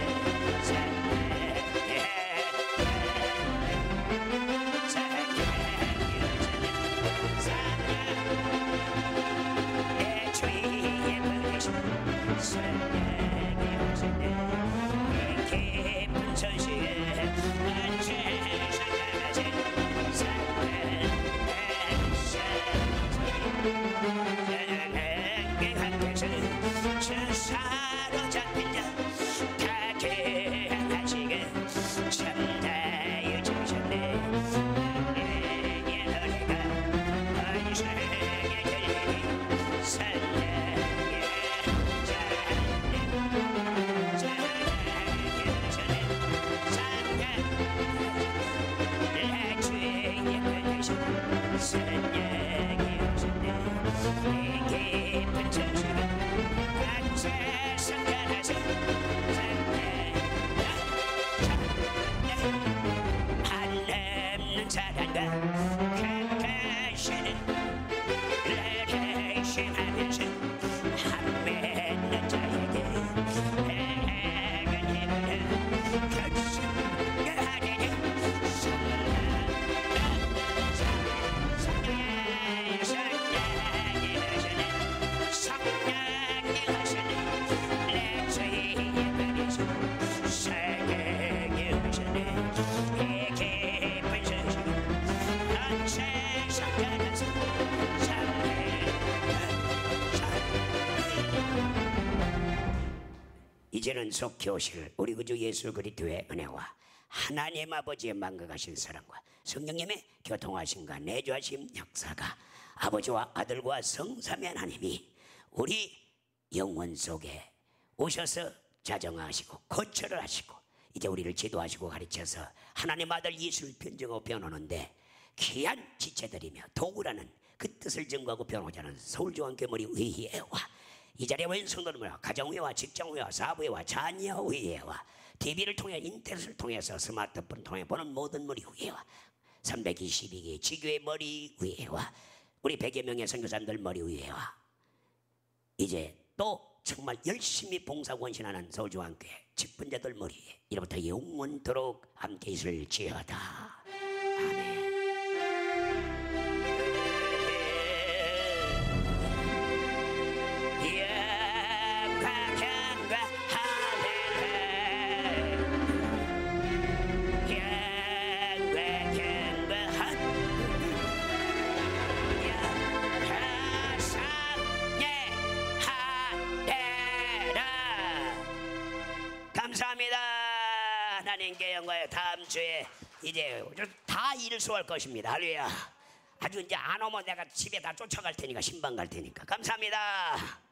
이제는 속히 오실 우리 구주 예수 그리스도의 은혜와 하나님 아버지의 만극하신 사랑과 성령님의 교통하심과 내주하심 역사가 아버지와 아들과 성삼위 하나님이 우리 영혼 속에 오셔서 자정하시고 거처를 하시고 이제 우리를 지도하시고 가르쳐서 하나님 아들 예수를 변증하고 변호하는데 귀한 지체들이며 도구라는 그 뜻을 증거하고 변호하지 않은 서울중앙교회머리 의회와 이 자리에 온 성도들과 가정회와 직장회와 사부회와 자녀회와 TV를 통해 인터넷을 통해서 스마트폰을 통해 보는 모든 머리 의회와 322개 지교회 머리 의회와 우리 100여 명의 선교사님들 머리 의회와 이제 또 정말 열심히 봉사 권신하는 서울중앙교회 직분자들 머리에 이로부터 영원토록 함께 있을지어다. 아멘. 감사합니다. 하나님께 영광. 다음 주에 이제 다 일수할 것입니다. 할렐루야. 아주 이제 안 오면 내가 집에 다 쫓아갈 테니까 신방 갈 테니까. 감사합니다.